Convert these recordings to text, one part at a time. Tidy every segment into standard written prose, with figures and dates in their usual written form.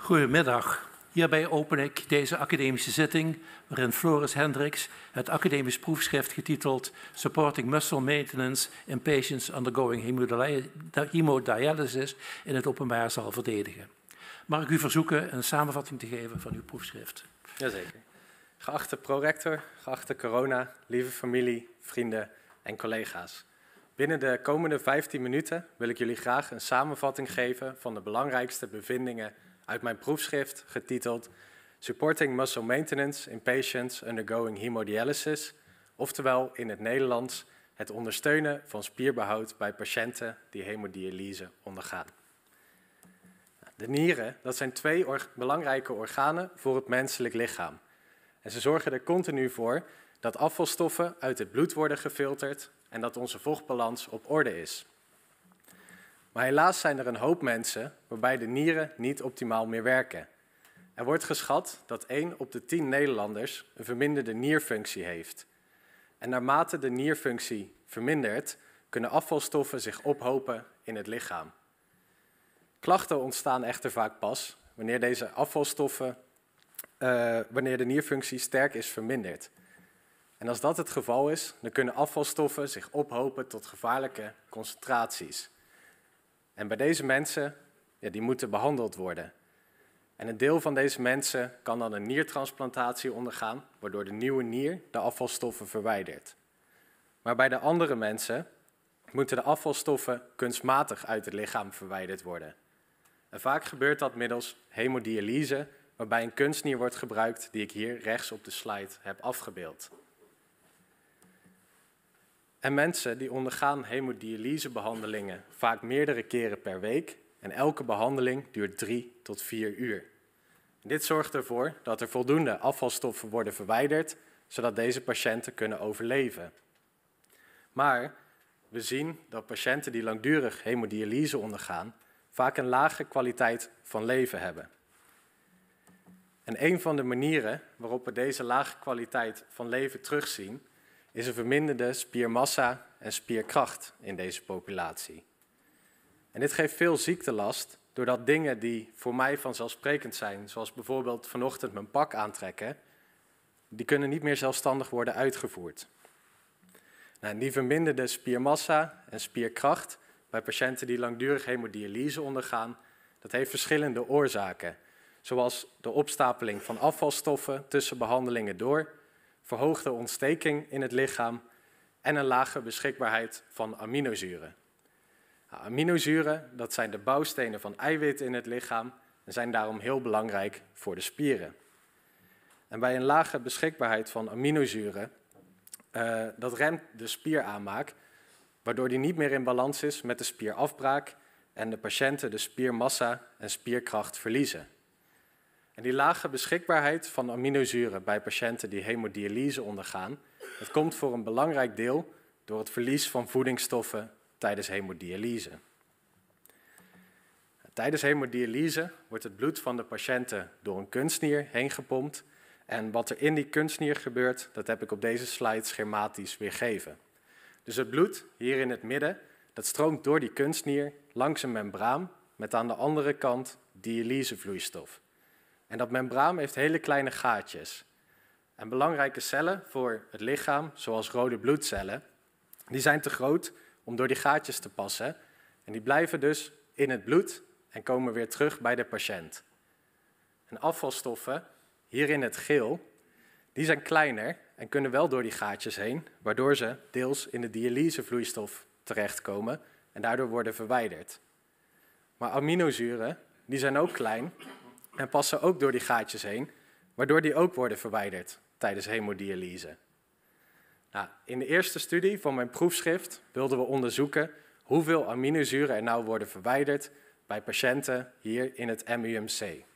Goedemiddag. Hierbij open ik deze academische zitting waarin Floris Hendricks het academisch proefschrift getiteld Supporting Muscle Maintenance in Patients Undergoing Hemodialysis in het openbaar zal verdedigen. Mag ik u verzoeken een samenvatting te geven van uw proefschrift? Jazeker. Geachte prorector, geachte corona, lieve familie, vrienden en collega's. Binnen de komende 15 minuten wil ik jullie graag een samenvatting geven van de belangrijkste bevindingen uit mijn proefschrift getiteld Supporting Muscle Maintenance in Patients Undergoing Hemodialysis, oftewel in het Nederlands het ondersteunen van spierbehoud bij patiënten die hemodialyse ondergaan. De nieren, dat zijn twee belangrijke organen voor het menselijk lichaam. En ze zorgen er continu voor dat afvalstoffen uit het bloed worden gefilterd en dat onze vochtbalans op orde is. Maar helaas zijn er een hoop mensen waarbij de nieren niet optimaal meer werken. Er wordt geschat dat 1 op de 10 Nederlanders een verminderde nierfunctie heeft. En naarmate de nierfunctie vermindert, kunnen afvalstoffen zich ophopen in het lichaam. Klachten ontstaan echter vaak pas wanneer deze afvalstoffen, wanneer de nierfunctie sterk is verminderd. En als dat het geval is, dan kunnen afvalstoffen zich ophopen tot gevaarlijke concentraties. En bij deze mensen, die moeten behandeld worden. En een deel van deze mensen kan dan een niertransplantatie ondergaan, waardoor de nieuwe nier de afvalstoffen verwijdert. Maar bij de andere mensen moeten de afvalstoffen kunstmatig uit het lichaam verwijderd worden. En vaak gebeurt dat middels hemodialyse, waarbij een kunstnier wordt gebruikt die ik hier rechts op de slide heb afgebeeld. En mensen die ondergaan hemodialysebehandelingen vaak meerdere keren per week en elke behandeling duurt 3 tot 4 uur. En dit zorgt ervoor dat er voldoende afvalstoffen worden verwijderd, zodat deze patiënten kunnen overleven. Maar we zien dat patiënten die langdurig hemodialyse ondergaan vaak een lage kwaliteit van leven hebben. En een van de manieren waarop we deze lage kwaliteit van leven terugzien is een verminderde spiermassa en spierkracht in deze populatie. En dit geeft veel ziektelast, doordat dingen die voor mij vanzelfsprekend zijn, zoals bijvoorbeeld vanochtend mijn pak aantrekken, die kunnen niet meer zelfstandig worden uitgevoerd. Nou, die verminderde spiermassa en spierkracht bij patiënten die langdurig hemodialyse ondergaan, dat heeft verschillende oorzaken, zoals de opstapeling van afvalstoffen tussen behandelingen door, verhoogde ontsteking in het lichaam en een lage beschikbaarheid van aminozuren. Nou, aminozuren, dat zijn de bouwstenen van eiwitten in het lichaam en zijn daarom heel belangrijk voor de spieren. En bij een lage beschikbaarheid van aminozuren, dat remt de spieraanmaak, waardoor die niet meer in balans is met de spierafbraak en de patiënten de spiermassa en spierkracht verliezen. En die lage beschikbaarheid van aminozuren bij patiënten die hemodialyse ondergaan, dat komt voor een belangrijk deel door het verlies van voedingsstoffen tijdens hemodialyse. Tijdens hemodialyse wordt het bloed van de patiënten door een kunstnier heen gepompt en wat er in die kunstnier gebeurt, dat heb ik op deze slide schematisch weergegeven. Dus het bloed hier in het midden, dat stroomt door die kunstnier langs een membraan met aan de andere kant dialysevloeistof. En dat membraan heeft hele kleine gaatjes. En belangrijke cellen voor het lichaam, zoals rode bloedcellen, die zijn te groot om door die gaatjes te passen. En die blijven dus in het bloed en komen weer terug bij de patiënt. En afvalstoffen, hier in het geel, die zijn kleiner en kunnen wel door die gaatjes heen, waardoor ze deels in de dialysevloeistof terechtkomen en daardoor worden verwijderd. Maar aminozuren, die zijn ook klein en passen ook door die gaatjes heen, waardoor die ook worden verwijderd tijdens hemodialyse. Nou, in de eerste studie van mijn proefschrift wilden we onderzoeken hoeveel aminozuren er nou worden verwijderd bij patiënten hier in het MUMC.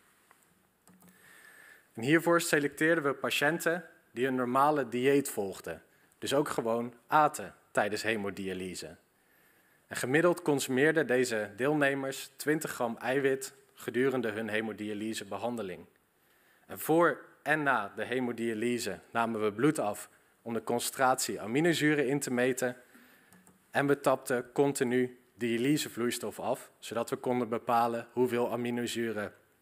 En hiervoor selecteerden we patiënten die een normale dieet volgden, dus ook gewoon aten tijdens hemodialyse. En gemiddeld consumeerden deze deelnemers 20 gram eiwit gedurende hun hemodialysebehandeling. En voor en na de hemodialyse namen we bloed af om de concentratie aminozuren in te meten en we tapten continu dialysevloeistof af, zodat we konden bepalen hoeveel aminozuren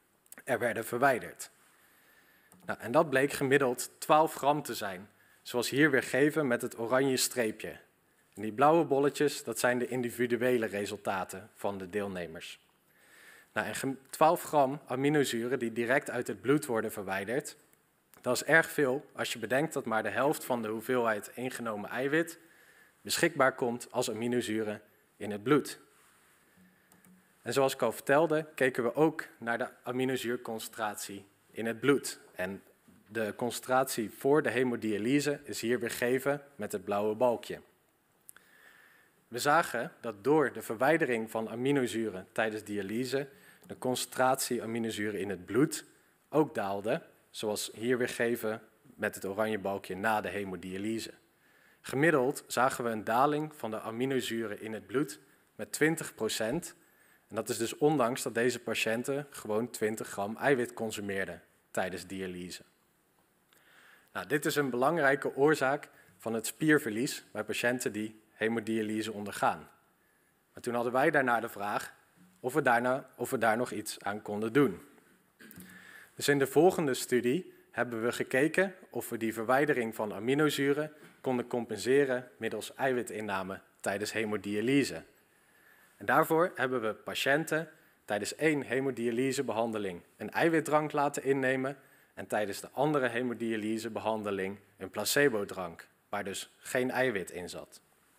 er werden verwijderd. Nou, en dat bleek gemiddeld 12 gram te zijn, zoals hier weergegeven met het oranje streepje. En die blauwe bolletjes, dat zijn de individuele resultaten van de deelnemers. Nou, en 12 gram aminozuren die direct uit het bloed worden verwijderd, dat is erg veel als je bedenkt dat maar de helft van de hoeveelheid ingenomen eiwit beschikbaar komt als aminozuren in het bloed. En zoals ik al vertelde, keken we ook naar de aminozuurconcentratie in het bloed. En de concentratie voor de hemodialyse is hier weergegeven met het blauwe balkje. We zagen dat door de verwijdering van aminozuren tijdens dialyse de concentratie aminozuren in het bloed ook daalde, zoals hier weergegeven met het oranje balkje na de hemodialyse. Gemiddeld zagen we een daling van de aminozuren in het bloed met 20%. En dat is dus ondanks dat deze patiënten gewoon 20 gram eiwit consumeerden tijdens dialyse. Nou, dit is een belangrijke oorzaak van het spierverlies bij patiënten die hemodialyse ondergaan. Maar toen hadden wij daarna de vraag of we daar nog iets aan konden doen. Dus in de volgende studie hebben we gekeken of we die verwijdering van aminozuren konden compenseren middels eiwitinname tijdens hemodialyse. En daarvoor hebben we patiënten tijdens 1 hemodialysebehandeling een eiwitdrank laten innemen en tijdens de andere hemodialysebehandeling een placebodrank, waar dus geen eiwit in zat.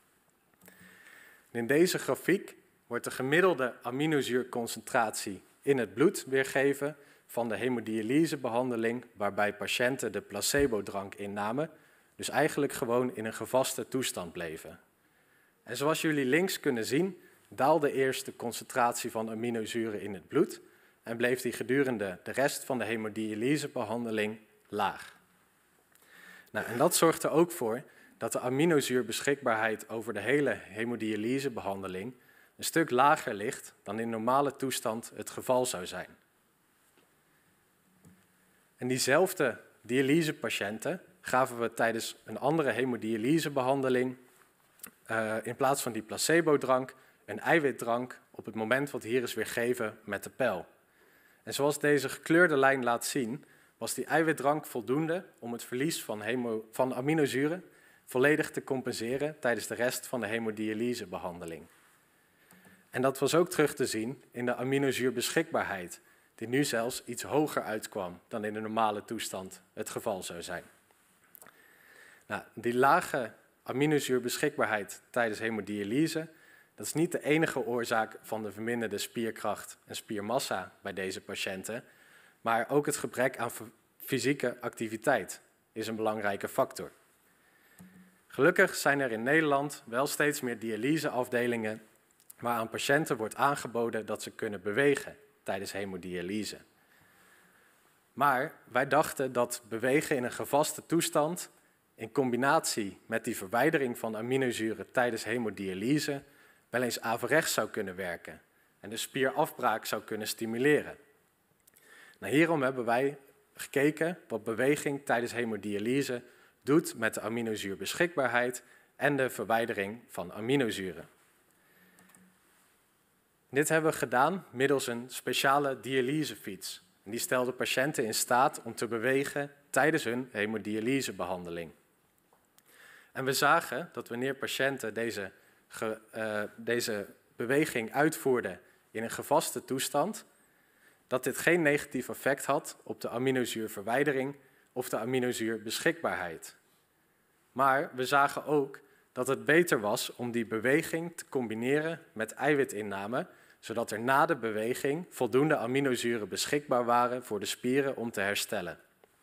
In deze grafiek wordt de gemiddelde aminozuurconcentratie in het bloed weergegeven van de hemodialysebehandeling waarbij patiënten de placebodrank innamen, dus eigenlijk gewoon in een gevaste toestand bleven. En zoals jullie links kunnen zien, daalde eerst de concentratie van aminozuren in het bloed en bleef die gedurende de rest van de hemodialysebehandeling laag. Nou, en dat zorgt er ook voor dat de aminozuurbeschikbaarheid over de hele hemodialysebehandeling een stuk lager ligt dan in normale toestand het geval zou zijn. En diezelfde dialysepatiënten gaven we tijdens een andere hemodialysebehandeling in plaats van die placebodrank een eiwitdrank op het moment wat hier is weergegeven met de pijl. En zoals deze gekleurde lijn laat zien, was die eiwitdrank voldoende om het verlies van aminozuren volledig te compenseren tijdens de rest van de hemodialysebehandeling. En dat was ook terug te zien in de aminozuurbeschikbaarheid, die nu zelfs iets hoger uitkwam dan in de normale toestand het geval zou zijn. Nou, die lage aminozuurbeschikbaarheid tijdens hemodialyse, dat is niet de enige oorzaak van de verminderde spierkracht en spiermassa bij deze patiënten, maar ook het gebrek aan fysieke activiteit is een belangrijke factor. Gelukkig zijn er in Nederland wel steeds meer dialyseafdelingen waar aan patiënten wordt aangeboden dat ze kunnen bewegen tijdens hemodialyse. Maar wij dachten dat bewegen in een gevaste toestand in combinatie met die verwijdering van aminozuren tijdens hemodialyse wel eens averechts zou kunnen werken en de spierafbraak zou kunnen stimuleren. Nou, hierom hebben wij gekeken wat beweging tijdens hemodialyse doet met de aminozuurbeschikbaarheid en de verwijdering van aminozuren. Dit hebben we gedaan middels een speciale dialysefiets. En die stelde patiënten in staat om te bewegen tijdens hun hemodialysebehandeling. En we zagen dat wanneer patiënten deze beweging uitvoerden in een gevaste toestand, dat dit geen negatief effect had op de aminozuurverwijdering of de aminozuurbeschikbaarheid. Maar we zagen ook dat het beter was om die beweging te combineren met eiwitinname, zodat er na de beweging voldoende aminozuren beschikbaar waren voor de spieren om te herstellen.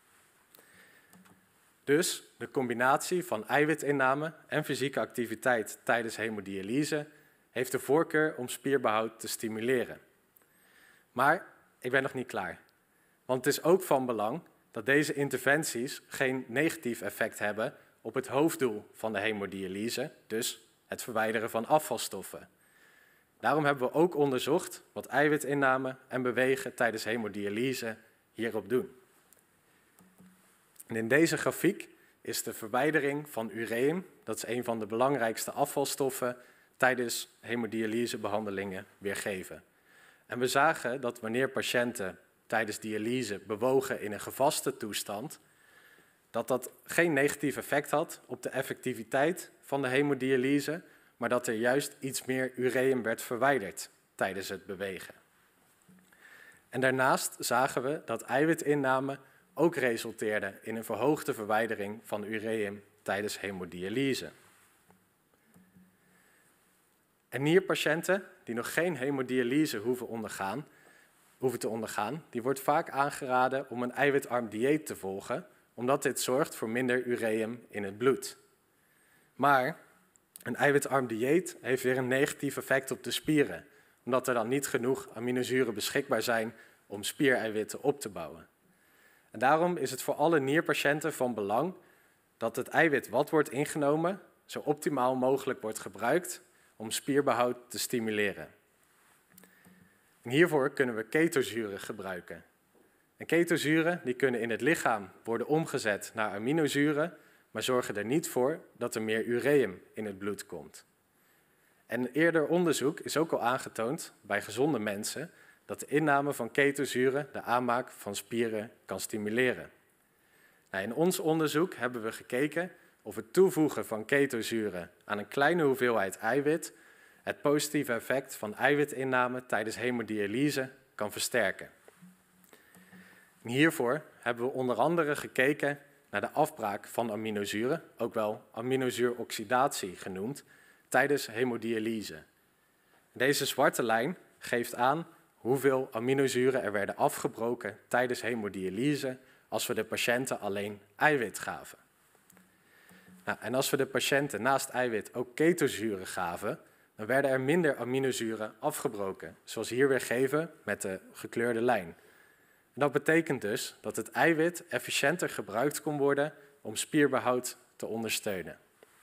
Dus de combinatie van eiwitinname en fysieke activiteit tijdens hemodialyse heeft de voorkeur om spierbehoud te stimuleren. Maar ik ben nog niet klaar, want het is ook van belang dat deze interventies geen negatief effect hebben op het hoofddoel van de hemodialyse, dus het verwijderen van afvalstoffen. Daarom hebben we ook onderzocht wat eiwitinname en bewegen tijdens hemodialyse hierop doen. En in deze grafiek is de verwijdering van ureum, dat is een van de belangrijkste afvalstoffen, tijdens hemodialysebehandelingen weergegeven. En we zagen dat wanneer patiënten tijdens dialyse bewogen in een gevaste toestand, dat geen negatief effect had op de effectiviteit van de hemodialyse, maar dat er juist iets meer ureum werd verwijderd tijdens het bewegen. En daarnaast zagen we dat eiwitinname ook resulteerde in een verhoogde verwijdering van ureum tijdens hemodialyse. En nierpatiënten die nog geen hemodialyse hoeven te ondergaan, die wordt vaak aangeraden om een eiwitarm dieet te volgen, omdat dit zorgt voor minder ureum in het bloed. Maar een eiwitarm dieet heeft weer een negatief effect op de spieren, omdat er dan niet genoeg aminozuren beschikbaar zijn om spiereiwitten op te bouwen. En daarom is het voor alle nierpatiënten van belang dat het eiwit wat wordt ingenomen zo optimaal mogelijk wordt gebruikt om spierbehoud te stimuleren. En hiervoor kunnen we ketozuren gebruiken. En ketozuren die kunnen in het lichaam worden omgezet naar aminozuren, maar zorgen er niet voor dat er meer ureum in het bloed komt. En eerder onderzoek is ook al aangetoond bij gezonde mensen dat de inname van ketozuren de aanmaak van spieren kan stimuleren. Nou, in ons onderzoek hebben we gekeken of het toevoegen van ketozuren aan een kleine hoeveelheid eiwit het positieve effect van eiwitinname tijdens hemodialyse kan versterken. En hiervoor hebben we onder andere gekeken naar de afbraak van aminozuren, ook wel aminozuuroxidatie genoemd, tijdens hemodialyse. Deze zwarte lijn geeft aan hoeveel aminozuren er werden afgebroken tijdens hemodialyse als we de patiënten alleen eiwit gaven. Nou, en als we de patiënten naast eiwit ook ketozuren gaven, dan werden er minder aminozuren afgebroken, zoals hier weer gegeven met de gekleurde lijn. En dat betekent dus dat het eiwit efficiënter gebruikt kon worden om spierbehoud te ondersteunen.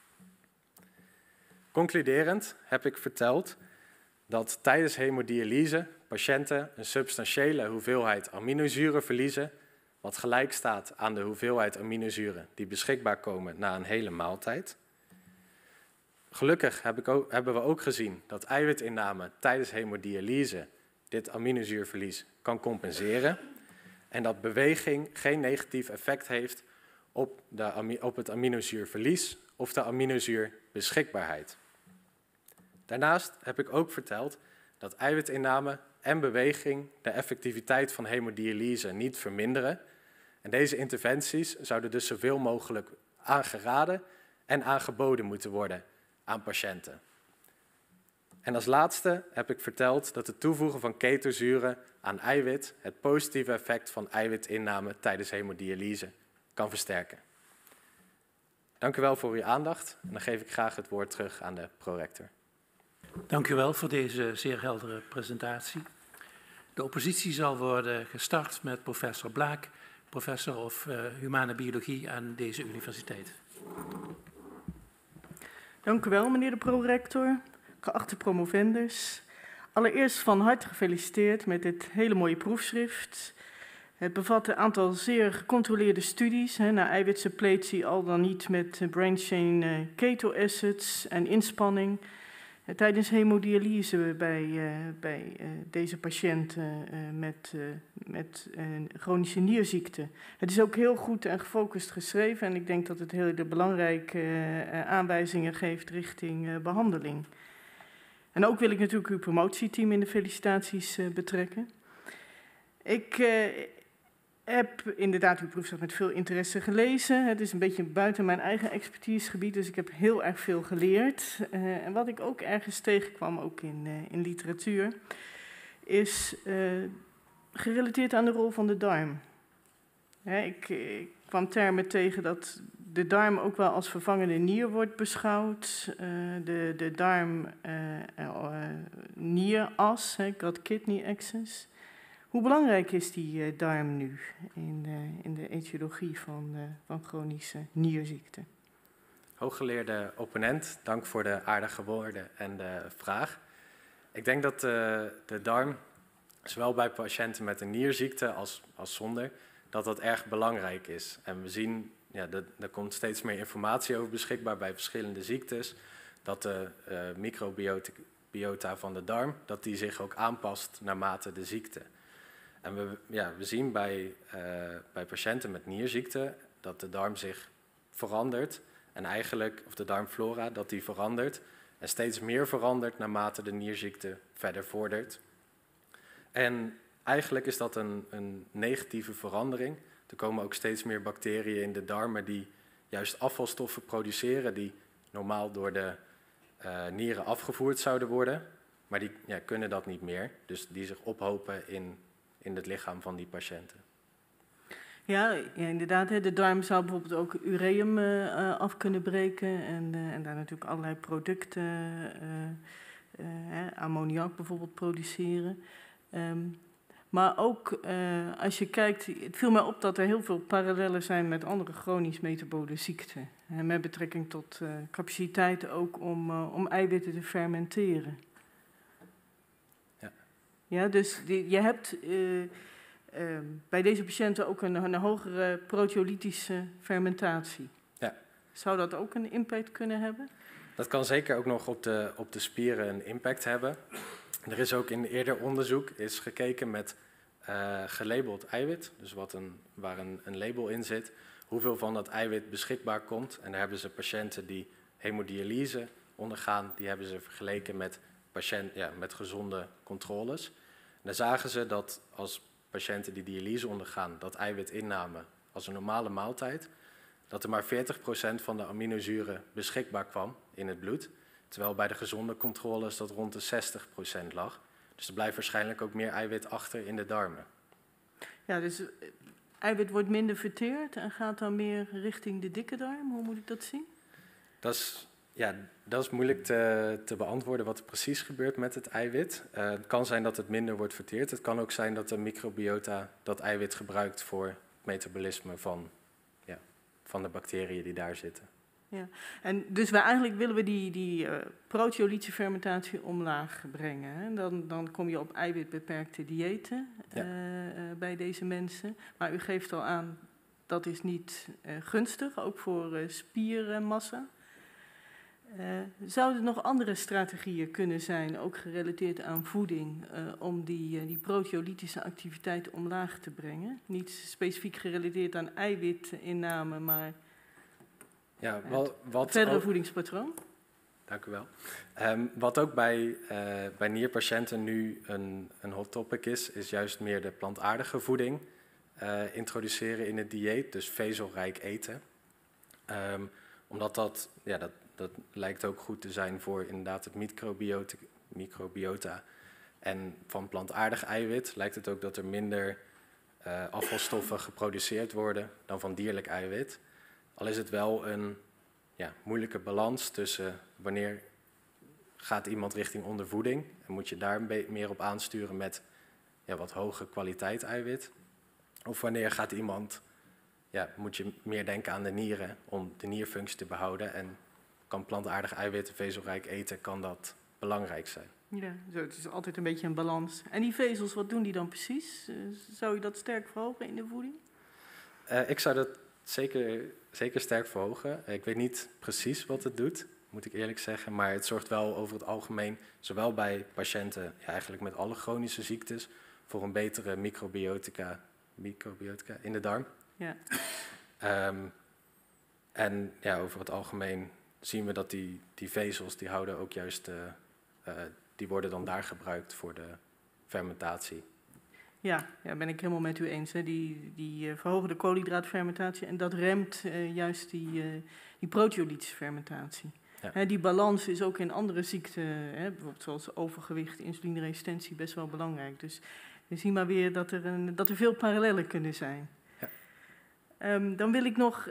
Concluderend heb ik verteld dat tijdens hemodialyse patiënten een substantiële hoeveelheid aminozuren verliezen, wat gelijk staat aan de hoeveelheid aminozuren die beschikbaar komen na een hele maaltijd. Gelukkig hebben we ook gezien dat eiwitinname tijdens hemodialyse dit aminozuurverlies kan compenseren en dat beweging geen negatief effect heeft op het aminozuurverlies of de aminozuurbeschikbaarheid. Daarnaast heb ik ook verteld dat eiwitinname en beweging de effectiviteit van hemodialyse niet verminderen. En deze interventies zouden dus zoveel mogelijk aangeraden en aangeboden moeten worden aan patiënten. En als laatste heb ik verteld dat het toevoegen van ketozuren aan eiwit het positieve effect van eiwitinname tijdens hemodialyse kan versterken. Dank u wel voor uw aandacht en dan geef ik graag het woord terug aan de prorector. Dank u wel voor deze zeer heldere presentatie. De oppositie zal worden gestart met professor Blaak, professor of humane biologie aan deze universiteit. Dank u wel, meneer de prorector, geachte promovendus. Allereerst van harte gefeliciteerd met dit hele mooie proefschrift. Het bevat een aantal zeer gecontroleerde studies naar eiwitsuppletie, al dan niet met brain-chain keto acids en inspanning. Tijdens hemodialyse bij deze patiënten met chronische nierziekte. Het is ook heel goed en gefocust geschreven en ik denk dat het hele belangrijke aanwijzingen geeft richting behandeling. En ook wil ik natuurlijk uw promotieteam in de felicitaties betrekken. Ik heb inderdaad uw proefschrift met veel interesse gelezen. Het is een beetje buiten mijn eigen expertisegebied, dus ik heb heel erg veel geleerd. En wat ik ook ergens tegenkwam, ook in literatuur, is gerelateerd aan de rol van de darm. Ik kwam termen tegen dat de darm ook wel als vervangende nier wordt beschouwd. De darm nieras, gut-kidney axis. Hoe belangrijk is die darm nu in de etiologie van chronische nierziekte? Hooggeleerde opponent, dank voor de aardige woorden en de vraag. Ik denk dat de darm, zowel bij patiënten met een nierziekte als zonder, dat erg belangrijk is. En we zien, er komt steeds meer informatie over beschikbaar bij verschillende ziektes, dat de microbiota van de darm, dat die zich ook aanpast naarmate de ziekte. En we zien bij patiënten met nierziekte dat de darm zich verandert. En eigenlijk, of de darmflora, dat die verandert. En steeds meer verandert naarmate de nierziekte verder vordert. En eigenlijk is dat een negatieve verandering. Er komen ook steeds meer bacteriën in de darmen die juist afvalstoffen produceren die normaal door de nieren afgevoerd zouden worden. Maar die kunnen dat niet meer. Dus die zich ophopen in het lichaam van die patiënten. Ja, inderdaad. De darm zou bijvoorbeeld ook ureum af kunnen breken. En daar natuurlijk allerlei producten, ammoniak bijvoorbeeld, produceren. Maar ook als je kijkt, het viel mij op dat er heel veel parallellen zijn met andere chronisch metabole ziekten. Met betrekking tot capaciteit ook om eiwitten te fermenteren. Ja, dus je hebt bij deze patiënten ook een hogere proteolytische fermentatie. Ja. Zou dat ook een impact kunnen hebben? Dat kan zeker ook nog op de spieren een impact hebben. Er is ook in eerder onderzoek is gekeken met gelabeld eiwit, dus waar een label in zit, hoeveel van dat eiwit beschikbaar komt. En daar hebben ze patiënten die hemodialyse ondergaan, die hebben ze vergeleken met gezonde controles. En daar zagen ze dat als patiënten die dialyse ondergaan dat eiwit innamen als een normale maaltijd, dat er maar 40% van de aminozuren beschikbaar kwam in het bloed, terwijl bij de gezonde controles dat rond de 60% lag. Dus er blijft waarschijnlijk ook meer eiwit achter in de darmen. Ja, dus eiwit wordt minder verteerd en gaat dan meer richting de dikke darm? Hoe moet ik dat zien? Dat is moeilijk te beantwoorden wat er precies gebeurt met het eiwit. Het kan zijn dat het minder wordt verteerd. Het kan ook zijn dat de microbiota dat eiwit gebruikt voor het metabolisme van de bacteriën die daar zitten. Ja, en dus eigenlijk willen we die proteolytische fermentatie omlaag brengen. Hè? Dan kom je op eiwitbeperkte diëten bij deze mensen. Maar u geeft al aan, dat is niet gunstig, ook voor spiermassa. Zouden er nog andere strategieën kunnen zijn, ook gerelateerd aan voeding, om die proteolytische activiteit omlaag te brengen? Niet specifiek gerelateerd aan eiwitinname, maar wat verdere ook, voedingspatroon? Dank u wel. Wat ook bij nierpatiënten nu een hot topic is juist meer de plantaardige voeding introduceren in het dieet, dus vezelrijk eten. Omdat dat lijkt ook goed te zijn voor inderdaad het microbiota. En van plantaardig eiwit lijkt het ook dat er minder afvalstoffen geproduceerd worden dan van dierlijk eiwit. Al is het wel een moeilijke balans tussen wanneer gaat iemand richting ondervoeding en moet je daar meer op aansturen met wat hoge kwaliteit eiwit. Of wanneer gaat iemand, moet je meer denken aan de nieren om de nierfunctie te behouden en kan plantaardig eiwitten, vezelrijk eten, kan dat belangrijk zijn. Ja, het is altijd een beetje een balans. En die vezels, wat doen die dan precies? Zou je dat sterk verhogen in de voeding? Ik zou dat zeker sterk verhogen. Ik weet niet precies wat het doet, moet ik eerlijk zeggen. Maar het zorgt wel over het algemeen, zowel bij patiënten, eigenlijk met alle chronische ziektes, voor een betere microbiotica in de darm. Ja. En over het algemeen zien we dat die vezels, die houden ook juist, die worden dan daar gebruikt voor de fermentatie. Ja, ben ik helemaal met u eens. Hè. Die verhogen de koolhydraatfermentatie en dat remt juist die proteolytische fermentatie. Ja. Hè, die balans is ook in andere ziekten, bijvoorbeeld zoals overgewicht, insulineresistentie, best wel belangrijk. Dus we zien maar weer dat er veel parallellen kunnen zijn. Ja. Dan wil ik nog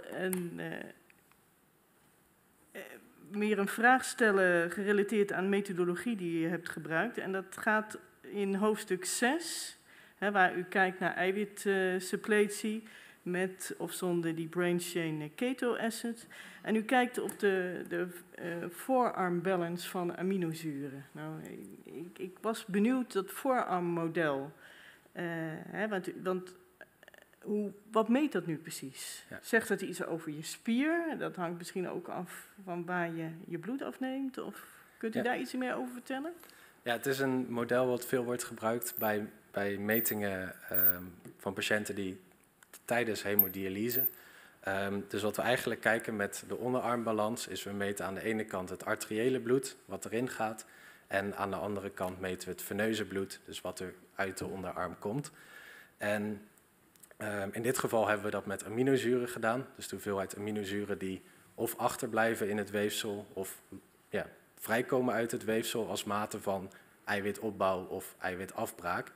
meer een vraag stellen gerelateerd aan methodologie die je hebt gebruikt. En dat gaat in hoofdstuk 6, waar u kijkt naar eiwitsuppletie met of zonder die brain-chain keto acid. En u kijkt op de forearm balance van aminozuren. Nou, ik was benieuwd dat forearm-model. Want wat meet dat nu precies? Ja. Zegt dat iets over je spier? Dat hangt misschien ook af van waar je bloed afneemt? Of kunt u daar iets meer over vertellen? Ja, het is een model wat veel wordt gebruikt bij metingen van patiënten die tijdens hemodialyse. Dus wat we eigenlijk kijken met de onderarmbalans is we meten aan de ene kant het arteriële bloed, wat erin gaat. En aan de andere kant meten we het veneuze bloed, dus wat er uit de onderarm komt. En in dit geval hebben we dat met aminozuren gedaan. Dus de hoeveelheid aminozuren die of achterblijven in het weefsel of vrijkomen uit het weefsel als mate van eiwitopbouw of eiwitafbraak.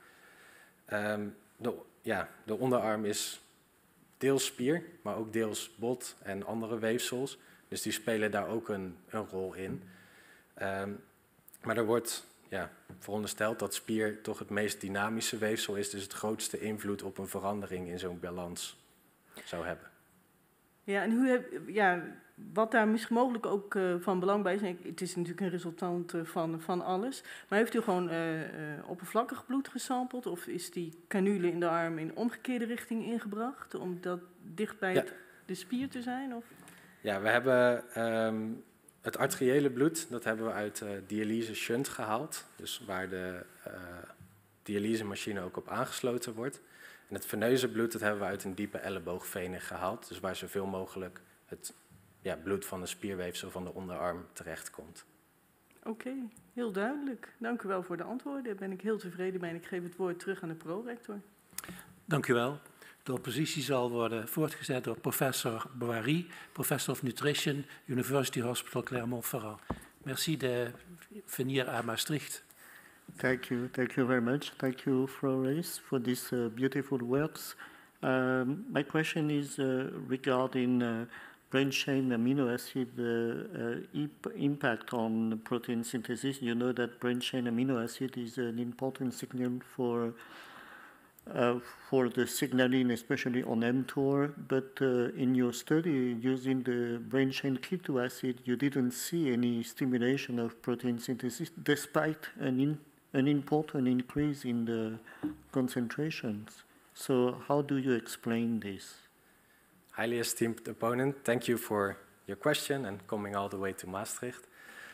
De onderarm is deels spier, maar ook deels bot en andere weefsels. Dus die spelen daar ook een rol in. Maar er wordt verondersteld dat spier toch het meest dynamische weefsel is, dus het grootste invloed op een verandering in zo'n balans zou hebben. Ja, en wat daar misschien mogelijk ook van belang bij is, het is natuurlijk een resultant van alles, maar heeft u gewoon oppervlakkig bloed gesampeld of is die canule in de arm in omgekeerde richting ingebracht om dat dicht bij de spier te zijn? Of? Ja, we hebben het arteriële bloed, dat hebben we uit dialyse shunt gehaald, dus waar de dialysemachine ook op aangesloten wordt. En het veneuze bloed, dat hebben we uit een diepe elleboogvenen gehaald, dus waar zoveel mogelijk het bloed van de spierweefsel van de onderarm terechtkomt. Oké, heel duidelijk. Dank u wel voor de antwoorden. Daar ben ik heel tevreden mee en ik geef het woord terug aan de prorector. Dank u wel. De oppositie zal worden voortgezet door professor Boiry, professor of Nutrition, University Hospital Clermont-Ferrand. Merci de venir à Maastricht. Thank you very much. Thank you, Flores, for these beautiful works. My question is regarding brain-chain amino acid impact on protein synthesis. You know that brain-chain amino acid is an important signal for the signaling, especially on mTOR, but in your study using the brain-chain keto acid, you didn't see any stimulation of protein synthesis despite an important increase in the concentrations. So how do you explain this? Highly esteemed opponent, thank you for your question and coming all the way to Maastricht.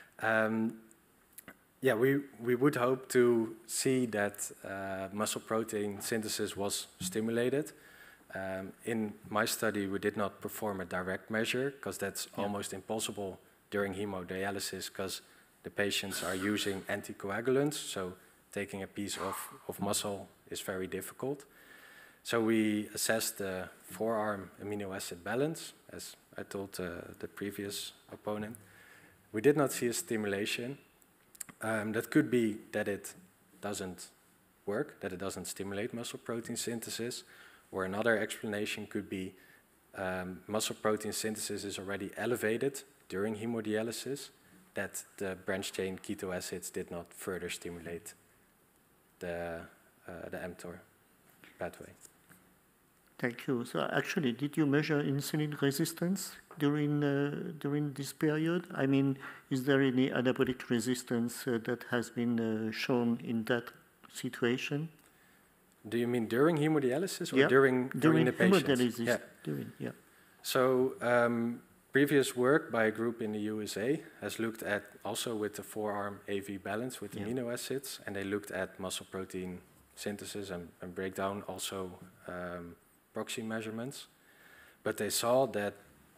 We would hope to see that muscle protein synthesis was stimulated. In my study, we did not perform a direct measure because that's almost impossible during hemodialysis because the patients are using anticoagulants, so taking a piece of muscle is very difficult. So we assessed the forearm amino acid balance, as I told the previous opponent. We did not see a stimulation. That could be that it doesn't work, that it doesn't stimulate muscle protein synthesis, or another explanation could be muscle protein synthesis is already elevated during hemodialysis, that the branched-chain keto acids did not further stimulate the mTOR pathway. Thank you. So actually, did you measure insulin resistance during this period? I mean, is there any anabolic resistance that has been shown in that situation? Do you mean during hemodialysis or during the patients? Hemodialysis. So previous work by a group in the USA has looked at also with the forearm AV balance with amino acids, and they looked at muscle protein synthesis and breakdown, also proxy measurements. But they saw that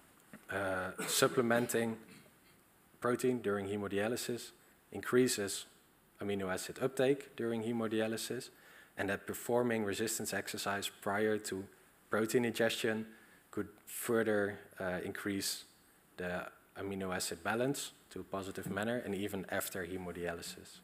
supplementing protein during hemodialysis increases amino acid uptake during hemodialysis, and that performing resistance exercise prior to protein ingestion could further increase the amino acid balance to a positive manner, and even after hemodialysis.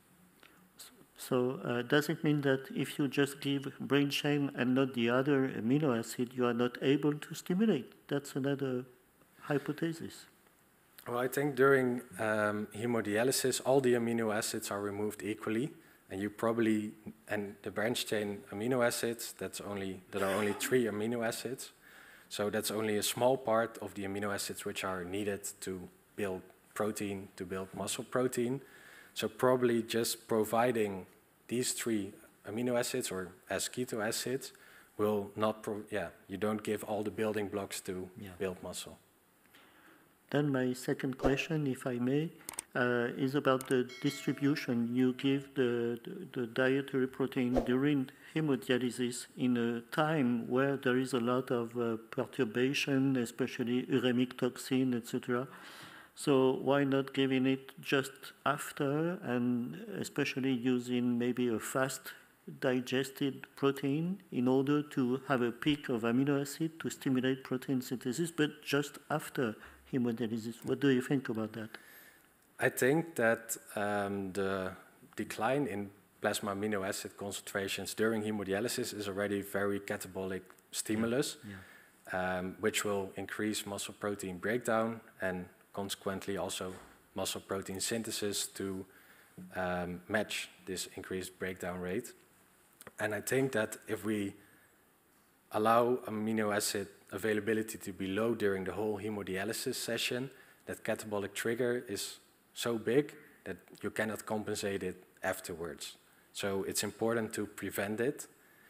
So does it mean that if you just give brain-chain and not the other amino acid, you are not able to stimulate? That's another hypothesis. Well, I think during hemodialysis, all the amino acids are removed equally, and the branched-chain amino acids, there are only 3 amino acids. So that's only a small part of the amino acids which are needed to build protein, to build muscle protein. So probably just providing these 3 amino acids or as keto acids will not, you don't give all the building blocks to build muscle. Then my second question, if I may, is about the distribution. You give the dietary protein during hemodialysis in a time where there is a lot of perturbation, especially uremic toxin, etc. So why not giving it just after, and especially using maybe a fast digested protein in order to have a peak of amino acid to stimulate protein synthesis, but just after hemodialysis? What do you think about that? I think that the decline in plasma amino acid concentrations during hemodialysis is already very catabolic stimulus, which will increase muscle protein breakdown and consequently also muscle protein synthesis to match this increased breakdown rate. And I think that if we allow amino acid availability to be low during the whole hemodialysis session, that catabolic trigger is so big that you cannot compensate it afterwards. So it's important to prevent it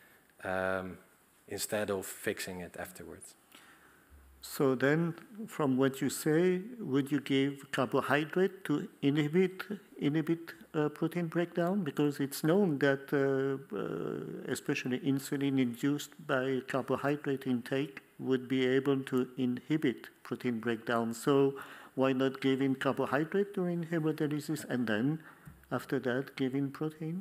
instead of fixing it afterwards. So then, from what you say, would you give carbohydrate to inhibit protein breakdown? Because it's known that especially insulin induced by carbohydrate intake would be able to inhibit protein breakdown. So why not giving carbohydrate during hemodialysis and then after that giving protein?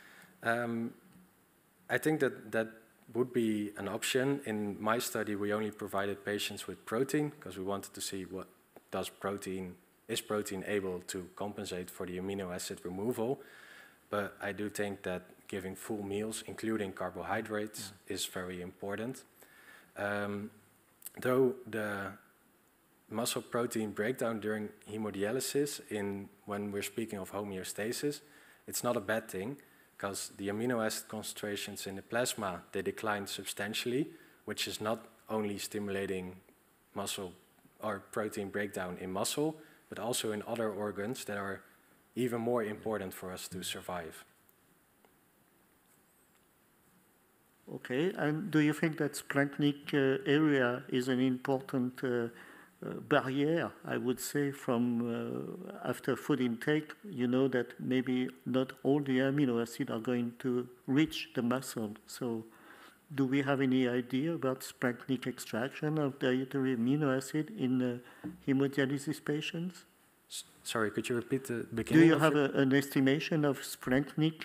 I think that would be an option. In my study, we only provided patients with protein because we wanted to see what is protein able to compensate for the amino acid removal. But I do think that giving full meals, including carbohydrates, is very important. Though the muscle protein breakdown during hemodialysis, when we're speaking of homeostasis, it's not a bad thing, because the amino acid concentrations in the plasma, they decline substantially, which is not only stimulating muscle or protein breakdown in muscle, but also in other organs that are even more important for us to survive. Okay, and do you think that splanchnic area is an important barrier, I would say, from after food intake? You know that maybe not all the amino acids are going to reach the muscle. So do we have any idea about splanchnic extraction of dietary amino acid in hemodialysis patients? Sorry, could you repeat the beginning? Do you have an estimation of splanchnic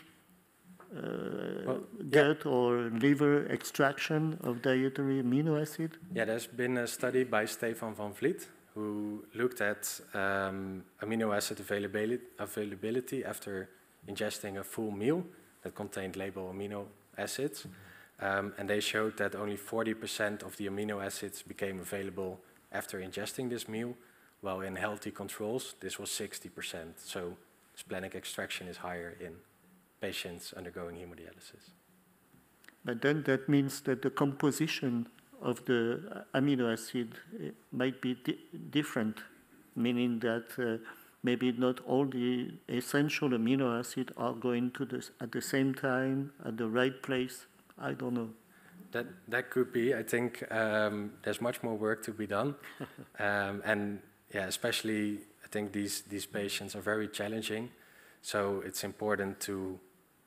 gut or liver extraction of dietary amino acid? Yeah, there's been a study by Stefan van Vliet who looked at amino acid availability after ingesting a full meal that contained label amino acids. And they showed that only 40% of the amino acids became available after ingesting this meal, while in healthy controls, this was 60%. So splenic extraction is higher in patients undergoing hemodialysis. But then that means that the composition of the amino acid might be different, meaning that maybe not all the essential amino acids are going to at the same time, at the right place. I don't know. That could be. I think there's much more work to be done. And yeah, especially I think these patients are very challenging. So it's important to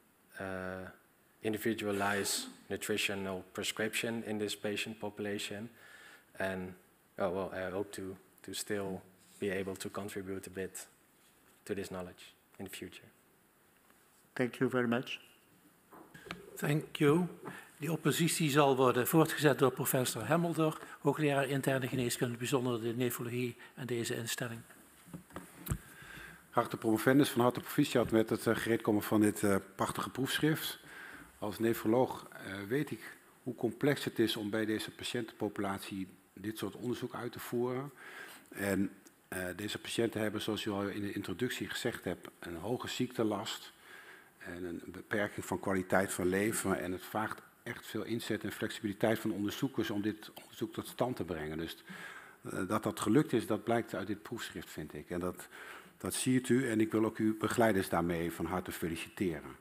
individualize nutritional prescription in this patient population. And I hope to still be able to contribute a bit to this knowledge in the future. Thank you very much. Thank you. De oppositie zal worden voortgezet door professor Hemmelder, hoogleraar interne geneeskunde, bijzonder de nefrologie en deze instelling. Geachte promovendus, van harte proficiat met het gereedkomen van dit prachtige proefschrift. Als nefroloog weet ik hoe complex het is om bij deze patiëntenpopulatie dit soort onderzoek uit te voeren. En deze patiënten hebben, zoals u al in de introductie gezegd hebt, een hoge ziektelast en een beperking van kwaliteit van leven. En het vraagt echt veel inzet en flexibiliteit van onderzoekers om dit onderzoek tot stand te brengen. Dus dat gelukt is, dat blijkt uit dit proefschrift, vind ik. En dat ziet u en ik wil ook uw begeleiders daarmee van harte feliciteren.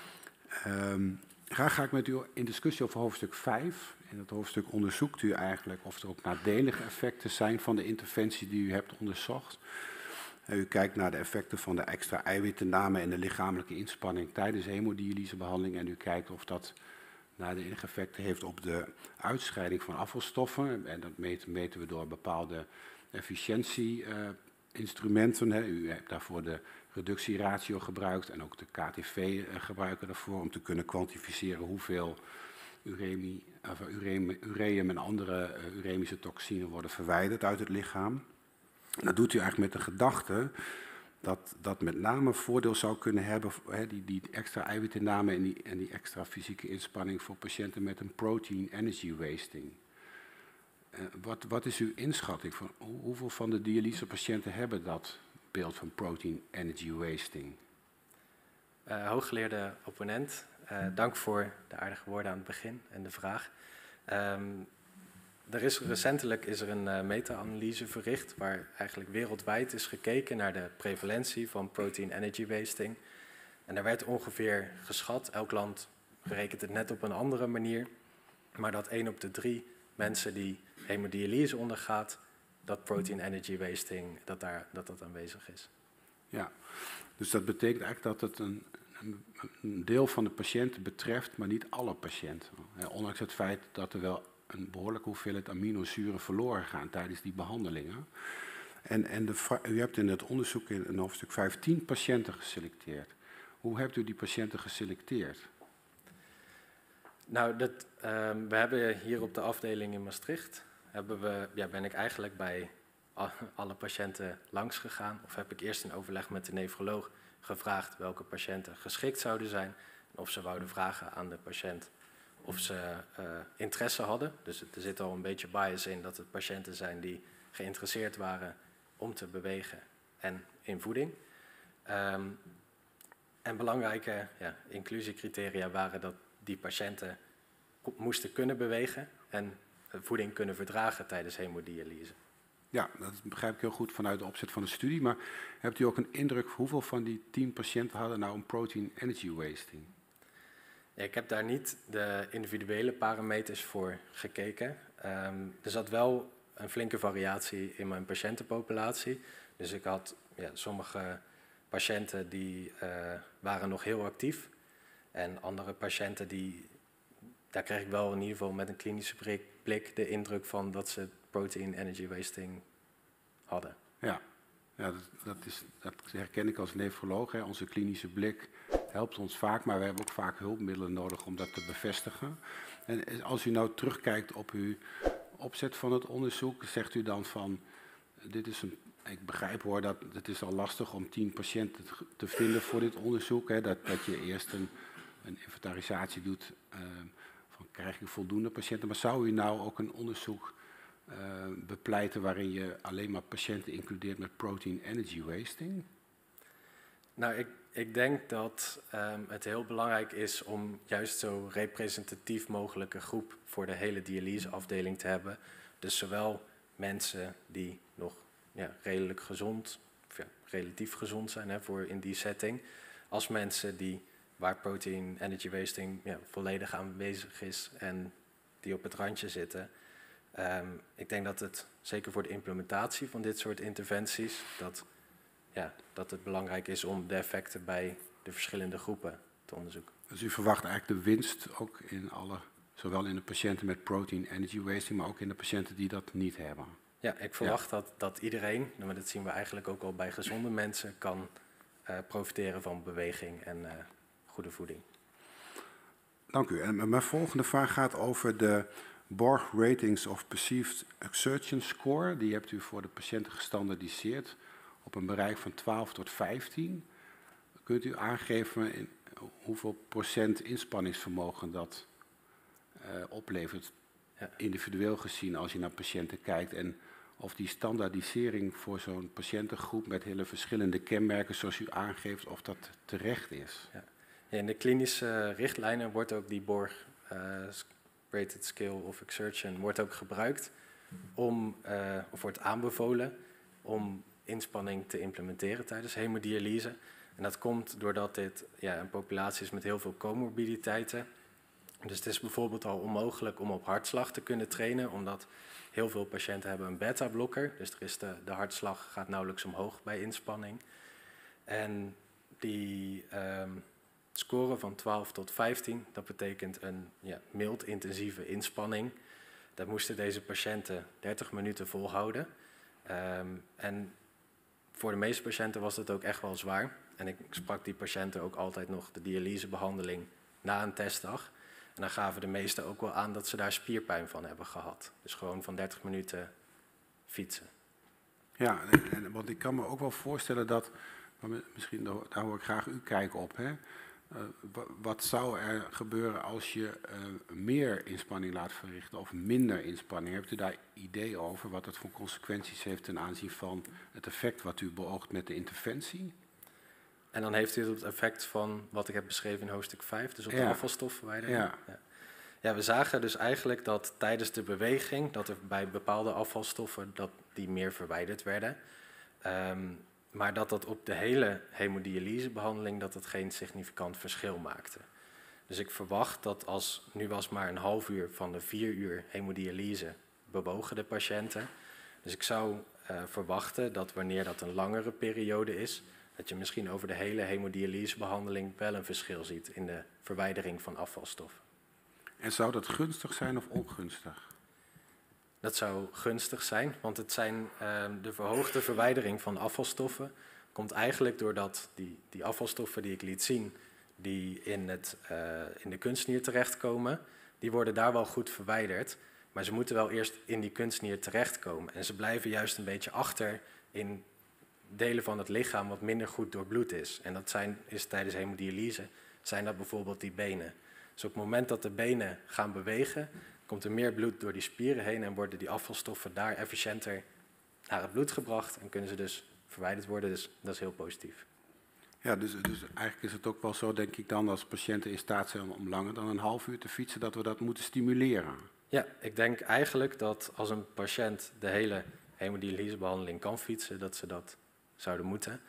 Graag ga ik met u in discussie over hoofdstuk 5. In dat hoofdstuk onderzoekt u eigenlijk of er ook nadelige effecten zijn van de interventie die u hebt onderzocht. U kijkt naar de effecten van de extra eiwittename en de lichamelijke inspanning tijdens hemodialysebehandeling en u kijkt of dat nadelige effecten heeft op de uitscheiding van afvalstoffen. En dat meten we door bepaalde efficiëntie-instrumenten. U hebt daarvoor de reductieratio gebruikt en ook de KTV gebruiken daarvoor om te kunnen kwantificeren hoeveel ureum en andere uremische toxine worden verwijderd uit het lichaam. En dat doet u eigenlijk met de gedachte dat dat met name voordeel zou kunnen hebben, die extra eiwitinname en die extra fysieke inspanning voor patiënten met een protein energy wasting. Wat is uw inschatting van hoeveel van de dialysepatiënten hebben dat beeld van protein energy wasting? Hooggeleerde opponent, dank voor de aardige woorden aan het begin en de vraag. Recentelijk is er een meta-analyse verricht waar eigenlijk wereldwijd is gekeken naar de prevalentie van protein energy wasting. En daar werd ongeveer geschat, elk land berekent het net op een andere manier, maar dat 1 op de 3 mensen die hemodialyse ondergaat, dat protein energy wasting, dat aanwezig is. Ja, dus dat betekent eigenlijk dat het een deel van de patiënten betreft, maar niet alle patiënten. Ondanks het feit dat er wel een behoorlijke hoeveelheid aminozuren verloren gaan tijdens die behandelingen. U hebt in het onderzoek in hoofdstuk 15 patiënten geselecteerd. Hoe hebt u die patiënten geselecteerd? Nou, we hebben hier op de afdeling in Maastricht, ben ik eigenlijk bij alle patiënten langs gegaan. Of heb ik eerst in overleg met de nefroloog gevraagd welke patiënten geschikt zouden zijn. En of ze wouden vragen aan de patiënt of ze interesse hadden. Dus er zit al een beetje bias in dat het patiënten zijn die geïnteresseerd waren om te bewegen en in voeding. En belangrijke inclusiecriteria waren dat die patiënten moesten kunnen bewegen en voeding kunnen verdragen tijdens hemodialyse. Ja, dat begrijp ik heel goed vanuit de opzet van de studie. Maar hebt u ook een indruk hoeveel van die 10 patiënten hadden nou een protein energy wasting? Ja, ik heb daar niet de individuele parameters voor gekeken. Er zat wel een flinke variatie in mijn patiëntenpopulatie. Dus ik had sommige patiënten die waren nog heel actief. En andere patiënten daar kreeg ik wel in ieder geval met een klinische blik de indruk van dat ze protein energy wasting hadden. Ja, dat herken ik als nefroloog. Hè. Onze klinische blik helpt ons vaak, maar we hebben ook vaak hulpmiddelen nodig om dat te bevestigen. En als u nou terugkijkt op uw opzet van het onderzoek, zegt u dan van, ik begrijp hoor dat het is al lastig om 10 patiënten te vinden voor dit onderzoek. Hè, dat je eerst een inventarisatie doet van krijg je voldoende patiënten. Maar zou u nou ook een onderzoek bepleiten waarin je alleen maar patiënten includeert met protein energy wasting? Nou, ik denk dat het heel belangrijk is om juist zo representatief mogelijke groep voor de hele dialyseafdeling te hebben. Dus zowel mensen die nog redelijk gezond, relatief gezond zijn voor in die setting, als mensen waar protein energy wasting volledig aanwezig is en die op het randje zitten. Ik denk dat het, zeker voor de implementatie van dit soort interventies, dat het belangrijk is om de effecten bij de verschillende groepen te onderzoeken. Dus u verwacht eigenlijk de winst ook zowel in de patiënten met protein energy wasting, maar ook in de patiënten die dat niet hebben? Ja, ik verwacht dat iedereen, maar dat zien we eigenlijk ook al bij gezonde mensen, kan profiteren van beweging en goede voeding. Dank u. En mijn volgende vraag gaat over de Borg Ratings of Perceived Exertion Score. Die hebt u voor de patiënten gestandaardiseerd op een bereik van 12 tot 15. Kunt u aangeven hoeveel procent inspanningsvermogen dat oplevert, individueel gezien, als je naar patiënten kijkt, en of die standaardisering voor zo'n patiëntengroep met hele verschillende kenmerken, zoals u aangeeft, of dat terecht is? Ja. In de klinische richtlijnen wordt ook die Borg Rated Scale of Exertion wordt ook gebruikt of wordt aanbevolen om inspanning te implementeren tijdens hemodialyse. En dat komt doordat dit een populatie is met heel veel comorbiditeiten. Dus het is bijvoorbeeld al onmogelijk om op hartslag te kunnen trainen, omdat heel veel patiënten hebben een beta-blokker. Dus er is de hartslag gaat nauwelijks omhoog bij inspanning. En die score van 12 tot 15, dat betekent een mild intensieve inspanning. Dat moesten deze patiënten 30 minuten volhouden. En voor de meeste patiënten was dat ook echt wel zwaar. En ik sprak die patiënten ook altijd nog de dialysebehandeling na een testdag. En dan gaven de meesten ook wel aan dat ze daar spierpijn van hebben gehad. Dus gewoon van 30 minuten fietsen. Ja, want ik kan me ook wel voorstellen dat, maar misschien daar hoor ik graag uw kijk op, hè? Wat zou er gebeuren als je meer inspanning laat verrichten of minder inspanning? Hebt u daar idee over wat dat voor consequenties heeft ten aanzien van het effect wat u beoogt met de interventie? En dan heeft u het effect van wat ik heb beschreven in hoofdstuk 5, dus op de afvalstofverwijdering. Ja, we zagen dus eigenlijk dat tijdens de beweging, dat er bij bepaalde afvalstoffen dat die meer verwijderd werden. Maar dat op de hele hemodialysebehandeling dat geen significant verschil maakte. Dus ik verwacht dat nu was maar een half uur van de 4 uur hemodialyse bewogen de patiënten. Dus ik zou verwachten dat wanneer dat een langere periode is, dat je misschien over de hele hemodialysebehandeling wel een verschil ziet in de verwijdering van afvalstoffen. En zou dat gunstig zijn of ongunstig? Dat zou gunstig zijn, want het zijn de verhoogde verwijdering van afvalstoffen komt eigenlijk doordat die afvalstoffen die ik liet zien, die in de kunstnier terechtkomen, die worden daar wel goed verwijderd, maar ze moeten wel eerst in die kunstnier terechtkomen. En ze blijven juist een beetje achter in delen van het lichaam wat minder goed doorbloed is. En dat is tijdens hemodialyse, zijn dat bijvoorbeeld die benen. Dus op het moment dat de benen gaan bewegen, komt er meer bloed door die spieren heen en worden die afvalstoffen daar efficiënter naar het bloed gebracht en kunnen ze dus verwijderd worden. Dus dat is heel positief. Ja, dus eigenlijk is het ook wel zo, denk ik dan, als patiënten in staat zijn om langer dan een half uur te fietsen, dat we dat moeten stimuleren. Ja, ik denk eigenlijk dat als een patiënt de hele hemodialysebehandeling kan fietsen, dat ze dat zouden moeten.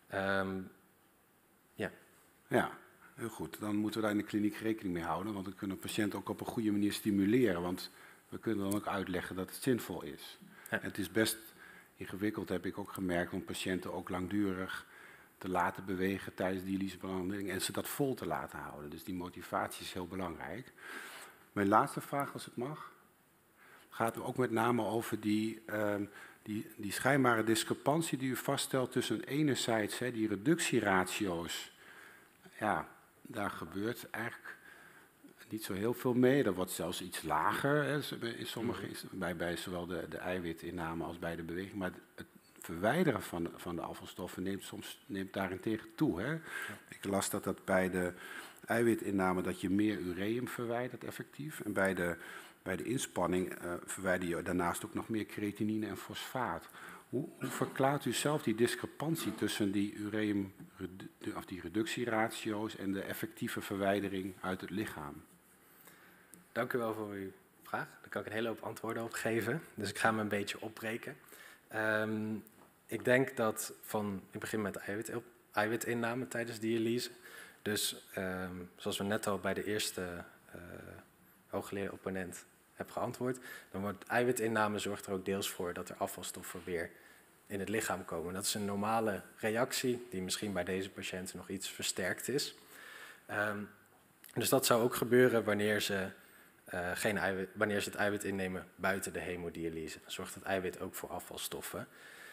Ja, heel goed. Dan moeten we daar in de kliniek rekening mee houden, want we kunnen een patiënt ook op een goede manier stimuleren, want we kunnen dan ook uitleggen dat het zinvol is. Ja. Het is best ingewikkeld, heb ik ook gemerkt, om patiënten ook langdurig te laten bewegen tijdens de dialysebehandeling en ze dat vol te laten houden. Dus die motivatie is heel belangrijk. Mijn laatste vraag, als het mag, gaat ook met name over die schijnbare discrepantie die u vaststelt tussen enerzijds die reductieratio's. Ja, daar gebeurt eigenlijk niet zo heel veel mee. Dat wordt zelfs iets lager in sommige, bij zowel de eiwitinname als bij de beweging. Maar het verwijderen van de afvalstoffen neemt daarentegen toe. Hè? Ja. Ik las dat bij de eiwitinname dat je meer ureum verwijdert effectief. En bij de inspanning verwijder je daarnaast ook nog meer creatinine en fosfaat. Hoe verklaart u zelf die discrepantie tussen die die reductieratio's en de effectieve verwijdering uit het lichaam? Dank u wel voor uw vraag. Daar kan ik een hele hoop antwoorden op geven. Dus ik ga me een beetje opbreken. Ik denk dat ik begin met eiwitinname tijdens dialyse. Dus zoals we net al bij de eerste hooggeleerde opponent heb geantwoord, dan wordt eiwitinname zorgt er ook deels voor dat er afvalstoffen weer in het lichaam komen. Dat is een normale reactie die misschien bij deze patiënten nog iets versterkt is. Dus dat zou ook gebeuren wanneer ze het eiwit innemen buiten de hemodialyse. Dan zorgt het eiwit ook voor afvalstoffen.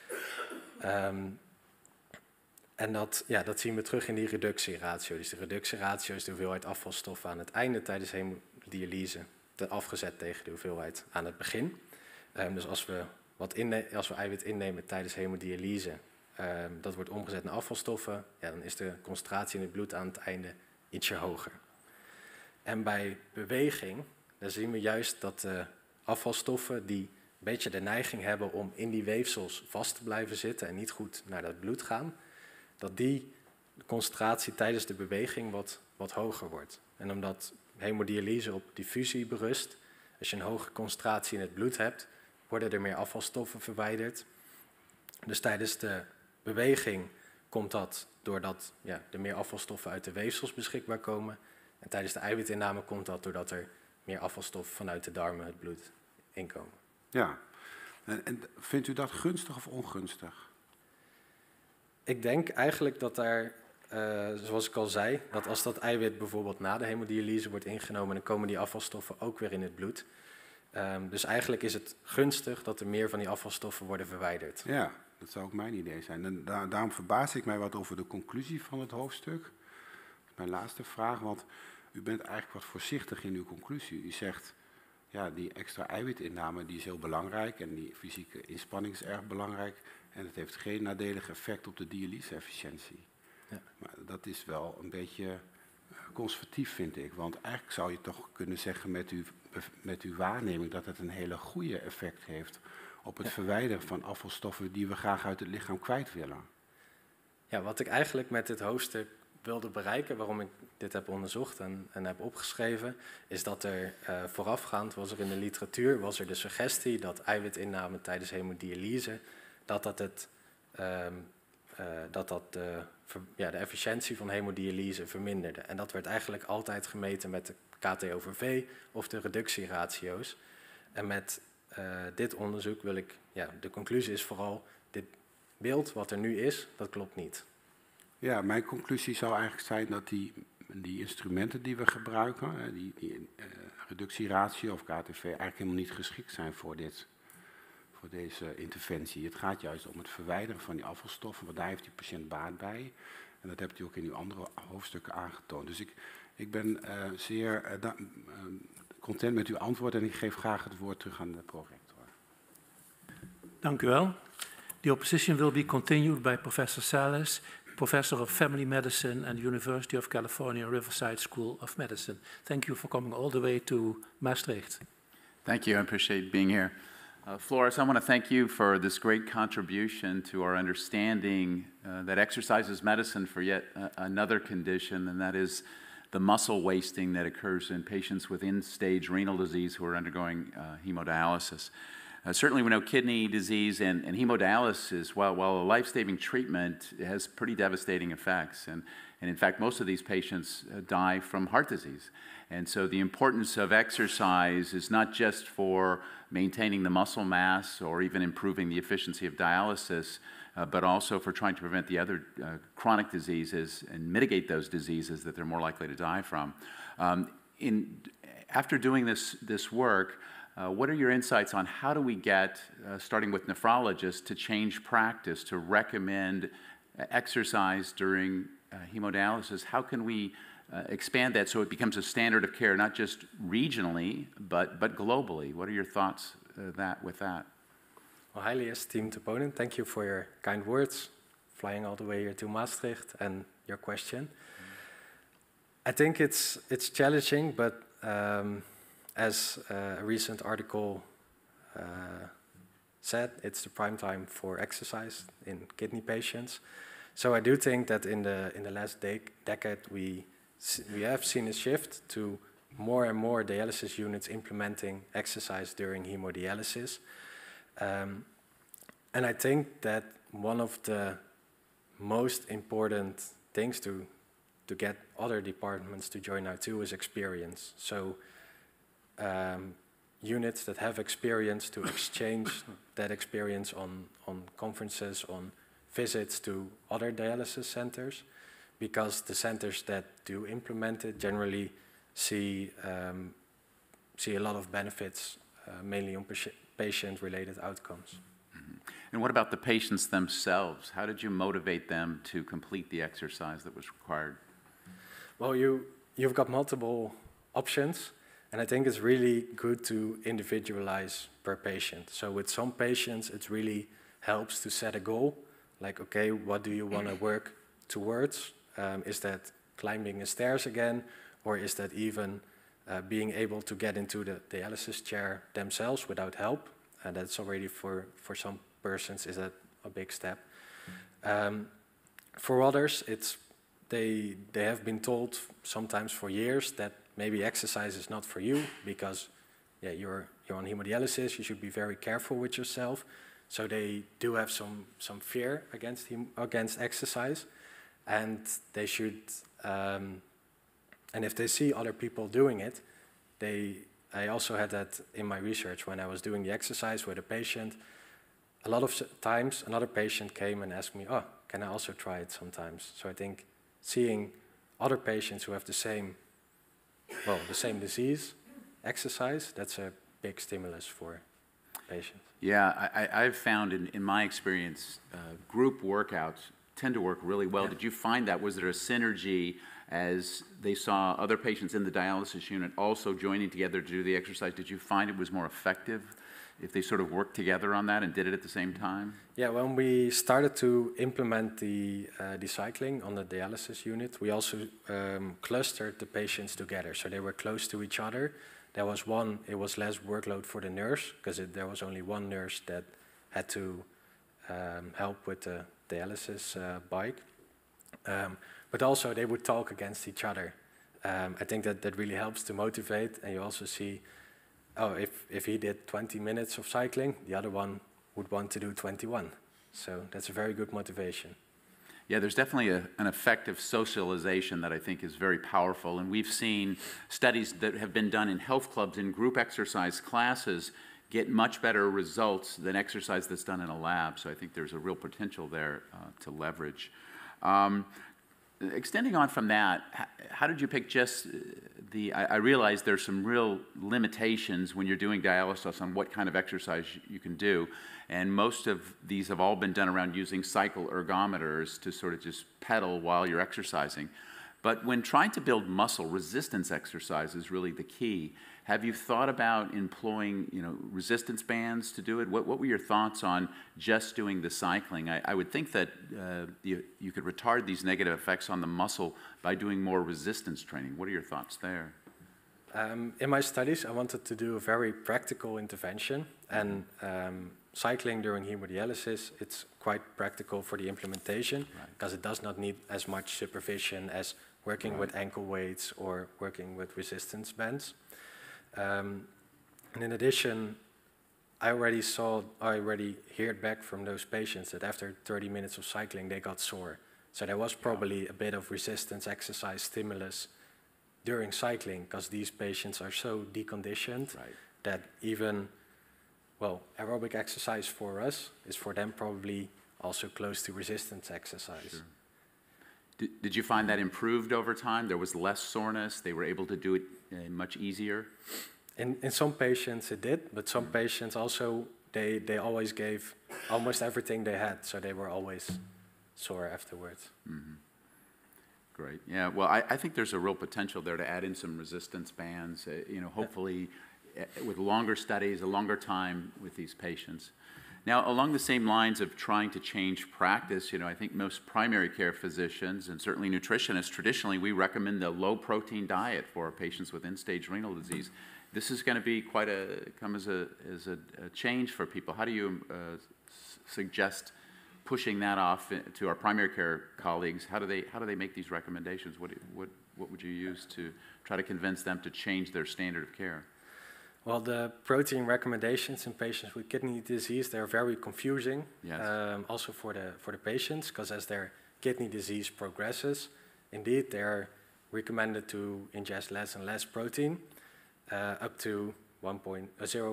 En dat zien we terug in die reductieratio. Dus de reductieratio is de hoeveelheid afvalstoffen aan het einde tijdens hemodialyse afgezet tegen de hoeveelheid aan het begin. Dus als we eiwit innemen tijdens hemodialyse, dat wordt omgezet naar afvalstoffen, dan is de concentratie in het bloed aan het einde ietsje hoger. En bij beweging, dan zien we juist dat de afvalstoffen die een beetje de neiging hebben om in die weefsels vast te blijven zitten en niet goed naar dat bloed gaan, dat die concentratie tijdens de beweging wat hoger wordt. En omdat hemodialyse op diffusie berust, als je een hoge concentratie in het bloed hebt, worden er meer afvalstoffen verwijderd. Dus tijdens de beweging komt dat doordat er meer afvalstoffen uit de weefsels beschikbaar komen. En tijdens de eiwitinname komt dat doordat er meer afvalstoffen vanuit de darmen het bloed inkomen. Ja, en vindt u dat gunstig of ongunstig? Ik denk eigenlijk dat daar, zoals ik al zei, dat als dat eiwit bijvoorbeeld na de hemodialyse wordt ingenomen, dan komen die afvalstoffen ook weer in het bloed. Dus eigenlijk is het gunstig dat er meer van die afvalstoffen worden verwijderd. Ja, dat zou ook mijn idee zijn. En daarom verbaas ik mij wat over de conclusie van het hoofdstuk. Mijn laatste vraag, want u bent eigenlijk wat voorzichtig in uw conclusie. U zegt, ja, die extra eiwitinname die is heel belangrijk en die fysieke inspanning is erg belangrijk. En het heeft geen nadelig effect op de dialyse-efficiëntie. Ja. Maar dat is wel een beetje conservatief, vind ik. Want eigenlijk zou je toch kunnen zeggen met uw waarneming dat het een hele goede effect heeft op het verwijderen van afvalstoffen die we graag uit het lichaam kwijt willen. Ja, wat ik eigenlijk met dit hoofdstuk wilde bereiken, waarom ik dit heb onderzocht en heb opgeschreven, is dat er voorafgaand was er in de literatuur was er de suggestie dat eiwitinname tijdens hemodialyse de efficiëntie van hemodialyse verminderde. En dat werd eigenlijk altijd gemeten met de KT/V of de reductieratio's. En met dit onderzoek wil ik, de conclusie is vooral, dit beeld wat er nu is, dat klopt niet. Ja, mijn conclusie zou eigenlijk zijn dat die instrumenten die we gebruiken, die reductieratio of KTV, eigenlijk helemaal niet geschikt zijn voor deze interventie. Het gaat juist om het verwijderen van die afvalstoffen, want daar heeft die patiënt baat bij. En dat hebt u ook in uw andere hoofdstukken aangetoond. Dus ik ben zeer content met uw antwoord en ik geef graag het woord terug aan de prorector. Dank u wel. The opposition will be continued by Professor Salas, Professor of Family Medicine at the University of California, Riverside School of Medicine. Thank you for coming all the way to Maastricht. Thank you. I appreciate being here. Floris, I want to thank you for this great contribution to our understanding that exercise is medicine for yet another condition, and that is the muscle wasting that occurs in patients with end-stage renal disease who are undergoing hemodialysis. Certainly we know kidney disease and hemodialysis, while a life-saving treatment, has pretty devastating effects. And in fact, most of these patients die from heart disease. And so the importance of exercise is not just for maintaining the muscle mass or even improving the efficiency of dialysis, but also for trying to prevent the other chronic diseases and mitigate those diseases that they're more likely to die from. After doing this work, what are your insights on how do we get, starting with nephrologists, to change practice, to recommend exercise during hemodialysis? How can we expand that so it becomes a standard of care, not just regionally, but globally? What are your thoughts with that? Well, highly esteemed opponent, thank you for your kind words, flying all the way here to Maastricht, and your question. I think it's challenging, but as a recent article said, it's the prime time for exercise in kidney patients. So I do think that in the last decade we have seen a shift to more and more dialysis units implementing exercise during hemodialysis. And I think that one of the most important things to get other departments to join now too is experience. So units that have experience to exchange that experience on conferences, on visits to other dialysis centers, because the centers that do implement it generally see a lot of benefits, mainly on patient-related outcomes. And what about the patients themselves? How did you motivate them to complete the exercise that was required? Well, you've got multiple options, and I think it's really good to individualize per patient. So with some patients, it really helps to set a goal, like, okay, what do you want to work towards? Is that climbing the stairs again, or is that even being able to get into the dialysis chair themselves without help? And that's already for some persons is a big step. For others, they have been told sometimes for years that maybe exercise is not for you because you're on hemodialysis, you should be very careful with yourself. So they do have some fear against exercise, and they should And if they see other people doing it, I also had that in my research when I was doing the exercise with a patient. A lot of times another patient came and asked me, oh, can I also try it sometimes? So I think seeing other patients who have the same disease, exercise, that's a big stimulus for patients. Yeah, I've found in my experience, group workouts tend to work really well. Yeah. Did you find that? Was there a synergy as they saw other patients in the dialysis unit also joining together to do the exercise? Did you find it was more effective if they sort of worked together on that and did it at the same time? Yeah, when we started to implement the cycling on the dialysis unit, we also clustered the patients together, so they were close to each other. It was less workload for the nurse, because there was only one nurse that had to help with the dialysis bike. But also they would talk against each other. I think that really helps to motivate, and you also see, oh, if he did 20 minutes of cycling, the other one would want to do 21. So that's a very good motivation. Yeah, there's definitely an effective socialization that I think is very powerful. And we've seen studies that have been done in health clubs in group exercise classes get much better results than exercise that's done in a lab. So I think there's a real potential there to leverage. Extending on from that, how did you pick just I realize there's some real limitations when you're doing dialysis on what kind of exercise you can do. And most of these have all been done around using cycle ergometers to sort of just pedal while you're exercising. But when trying to build muscle, resistance exercise is really the key. Have you thought about employing, resistance bands to do it? What were your thoughts on just doing the cycling? I would think that you could retard these negative effects on the muscle by doing more resistance training. What are your thoughts there? In my studies, I wanted to do a very practical intervention, and cycling during hemodialysis, it's quite practical for the implementation, because it does not need as much supervision as working with ankle weights or working with resistance bands. And in addition, I already heard back from those patients that after 30 minutes of cycling, they got sore. So there was probably a bit of resistance exercise stimulus during cycling, because these patients are so deconditioned that even, aerobic exercise for us is for them probably also close to resistance exercise. Sure. Did you find that improved over time? There was less soreness? They were able to do it much easier? In some patients it did, but some patients also, they always gave almost everything they had, so they were always sore afterwards. Mm-hmm. Great. Yeah, well, I think there's a real potential there to add in some resistance bands, hopefully with longer studies, a longer time with these patients. Now, along the same lines of trying to change practice, I think most primary care physicians and certainly nutritionists, traditionally, we recommend a low-protein diet for patients with end-stage renal disease. This is going to be come as a change for people. How do you suggest pushing that off to our primary care colleagues? How do they make these recommendations? What would you use to try to convince them to change their standard of care? Well, the protein recommendations in patients with kidney disease, they're very confusing. Yes. Also for the patients, because as their kidney disease progresses, indeed they're recommended to ingest less and less protein, up to 0.4,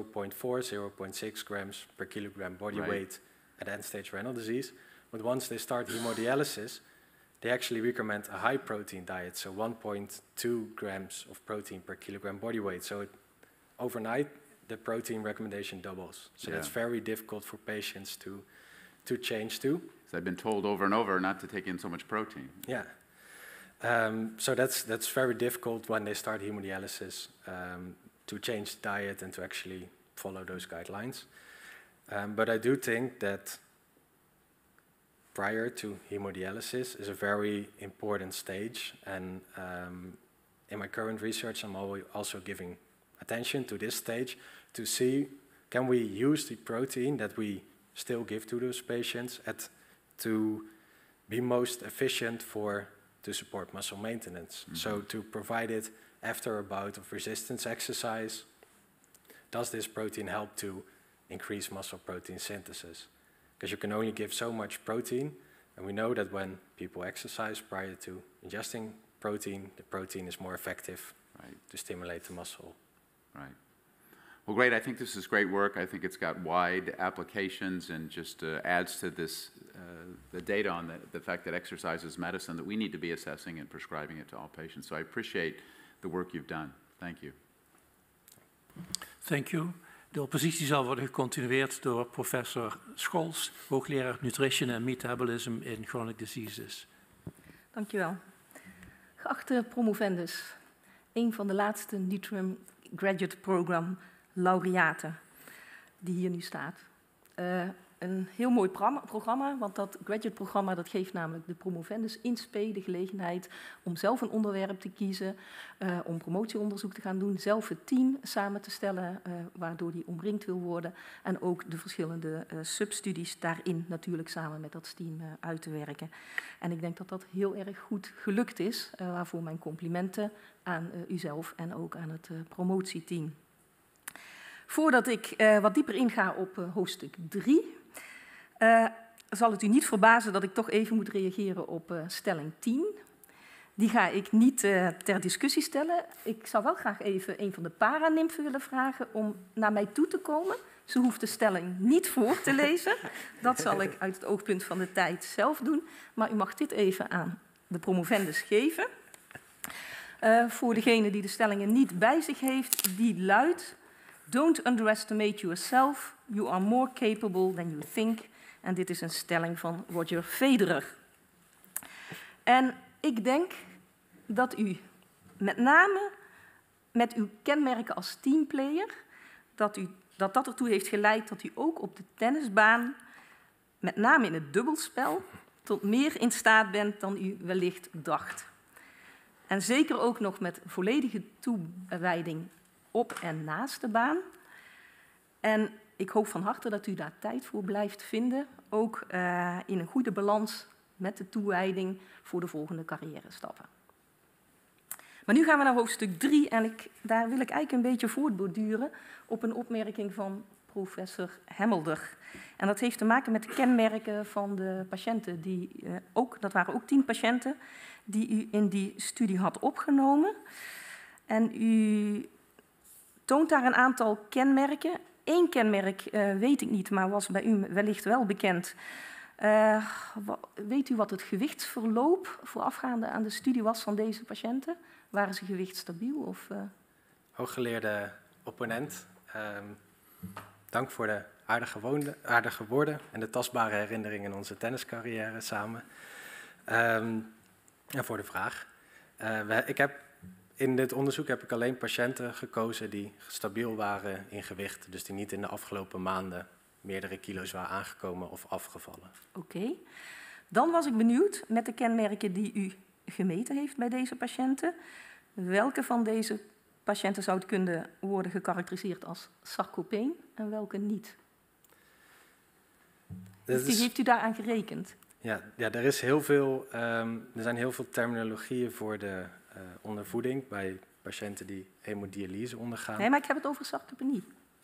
0.6 grams per kilogram body weight at end-stage renal disease. But once they start hemodialysis, they actually recommend a high protein diet, so 1.2 grams of protein per kilogram body weight. So overnight, the protein recommendation doubles. So that's very difficult for patients to change to. So I've been told over and over not to take in so much protein. Yeah. So that's very difficult when they start hemodialysis to change diet and to actually follow those guidelines. But I do think that prior to hemodialysis is a very important stage. And in my current research, I'm also giving attention to this stage to see, can we use the protein that we still give to those patients to be most efficient to support muscle maintenance. Mm-hmm. So to provide it after a bout of resistance exercise, does this protein help to increase muscle protein synthesis? Because you can only give so much protein, and we know that when people exercise prior to ingesting protein, the protein is more effective Right. to stimulate the muscle. Right. Well, great. I think this is great work. I think it's got wide applications and just adds to this, the data on the fact that exercise is medicine that we need to be assessing and prescribing it to all patients. So I appreciate the work you've done. Thank you. Thank you. De oppositie zal worden gecontinueerd door professor Scholz, hoogleraar Nutrition and Metabolism in Chronic Diseases. Dankjewel. Geachte promovendus, een van de laatste Nutrium Graduate Program laureaten die hier nu staat. Een heel mooi programma, want dat graduate-programma dat geeft namelijk de promovendus in spe de gelegenheid om zelf een onderwerp te kiezen, om promotieonderzoek te gaan doen, zelf het team samen te stellen waardoor die omringd wil worden en ook de verschillende substudies daarin natuurlijk samen met dat team uit te werken. En ik denk dat dat heel erg goed gelukt is, waarvoor mijn complimenten aan uzelf en ook aan het promotieteam. Voordat ik wat dieper inga op hoofdstuk 3, zal het u niet verbazen dat ik toch even moet reageren op stelling 10. Die ga ik niet ter discussie stellen. Ik zou wel graag even een van de paranimfen willen vragen om naar mij toe te komen. Ze hoeft de stelling niet voor te lezen. Dat zal ik uit het oogpunt van de tijd zelf doen. Maar u mag dit even aan de promovendus geven. Voor degene die de stellingen niet bij zich heeft, die luidt: Don't underestimate yourself. You are more capable than you think. En dit is een stelling van Roger Federer. En ik denk dat u met name met uw kenmerken als teamplayer, dat ertoe heeft geleid dat u ook op de tennisbaan, met name in het dubbelspel, tot meer in staat bent dan u wellicht dacht. En zeker ook nog met volledige toewijding op en naast de baan. En ik hoop van harte dat u daar tijd voor blijft vinden, ook in een goede balans met de toewijding voor de volgende carrière-stappen. Maar nu gaan we naar hoofdstuk 3 en daar wil ik eigenlijk een beetje voortborduren op een opmerking van professor Hemmelder. En dat heeft te maken met de kenmerken van de patiënten, dat waren ook 10 patiënten, die u in die studie had opgenomen. En u toont daar een aantal kenmerken. Eén kenmerk weet ik niet, maar was bij u wellicht wel bekend. Weet u wat het gewichtsverloop voorafgaande aan de studie was van deze patiënten? Waren ze gewichtsstabiel? Of, Hooggeleerde opponent, dank voor de aardige woorden en de tastbare herinneringen in onze tenniscarrière samen. En voor de vraag. In dit onderzoek heb ik alleen patiënten gekozen die stabiel waren in gewicht, dus die niet in de afgelopen maanden meerdere kilo's waren aangekomen of afgevallen. Oké. Dan was ik benieuwd met de kenmerken die u gemeten heeft bij deze patiënten. Welke van deze patiënten zou het kunnen worden gekarakteriseerd als sarcopeen en welke niet? Heeft u daaraan gerekend? Ja, er zijn heel veel terminologieën voor de ondervoeding bij patiënten die hemodialyse ondergaan. Nee, maar ik heb het over sarcopenie.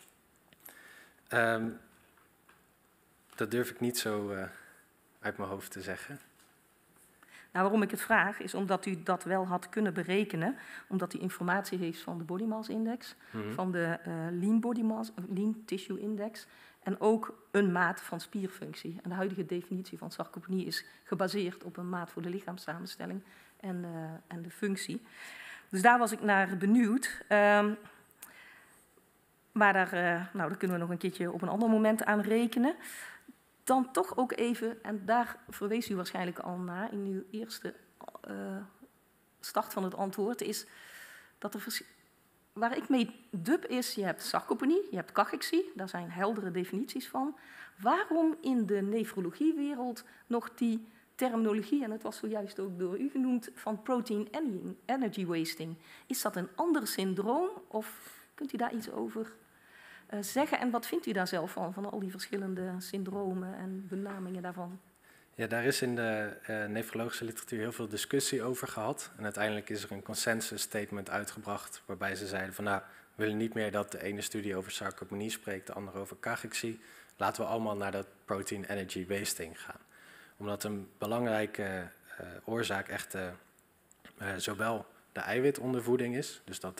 Dat durf ik niet zo uit mijn hoofd te zeggen. Nou, waarom ik het vraag, is omdat u dat wel had kunnen berekenen, omdat u informatie heeft van de Body Mass Index, van de Lean Tissue Index en ook een maat van spierfunctie. En de huidige definitie van sarcopenie is gebaseerd op een maat voor de lichaamssamenstelling en de functie. Dus daar was ik naar benieuwd. Maar daar kunnen we nog een keertje op een ander moment aan rekenen. Dan toch ook even, en daar verwees u waarschijnlijk al naar in uw eerste start van het antwoord, is dat waar ik mee dub is, je hebt sarcopenie, je hebt cachexie, daar zijn heldere definities van. Waarom in de nefrologiewereld nog die terminologie, en het was zojuist ook door u genoemd, van protein energy wasting? Is dat een ander syndroom of kunt u daar iets over zeggen? En wat vindt u daar zelf van al die verschillende syndromen en benamingen daarvan? Ja, daar is in de nefrologische literatuur heel veel discussie over gehad. En uiteindelijk is er een consensus statement uitgebracht waarbij ze zeiden van nou, we willen niet meer dat de ene studie over sarcopenie spreekt, de andere over cachexie. Laten we allemaal naar dat protein energy wasting gaan. Omdat een belangrijke oorzaak echt zowel de eiwitondervoeding is, dus dat de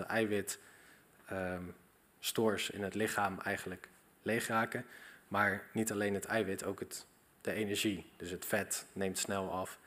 eiwitstores in het lichaam eigenlijk leeg raken, maar niet alleen het eiwit, ook de energie, dus het vet neemt snel af.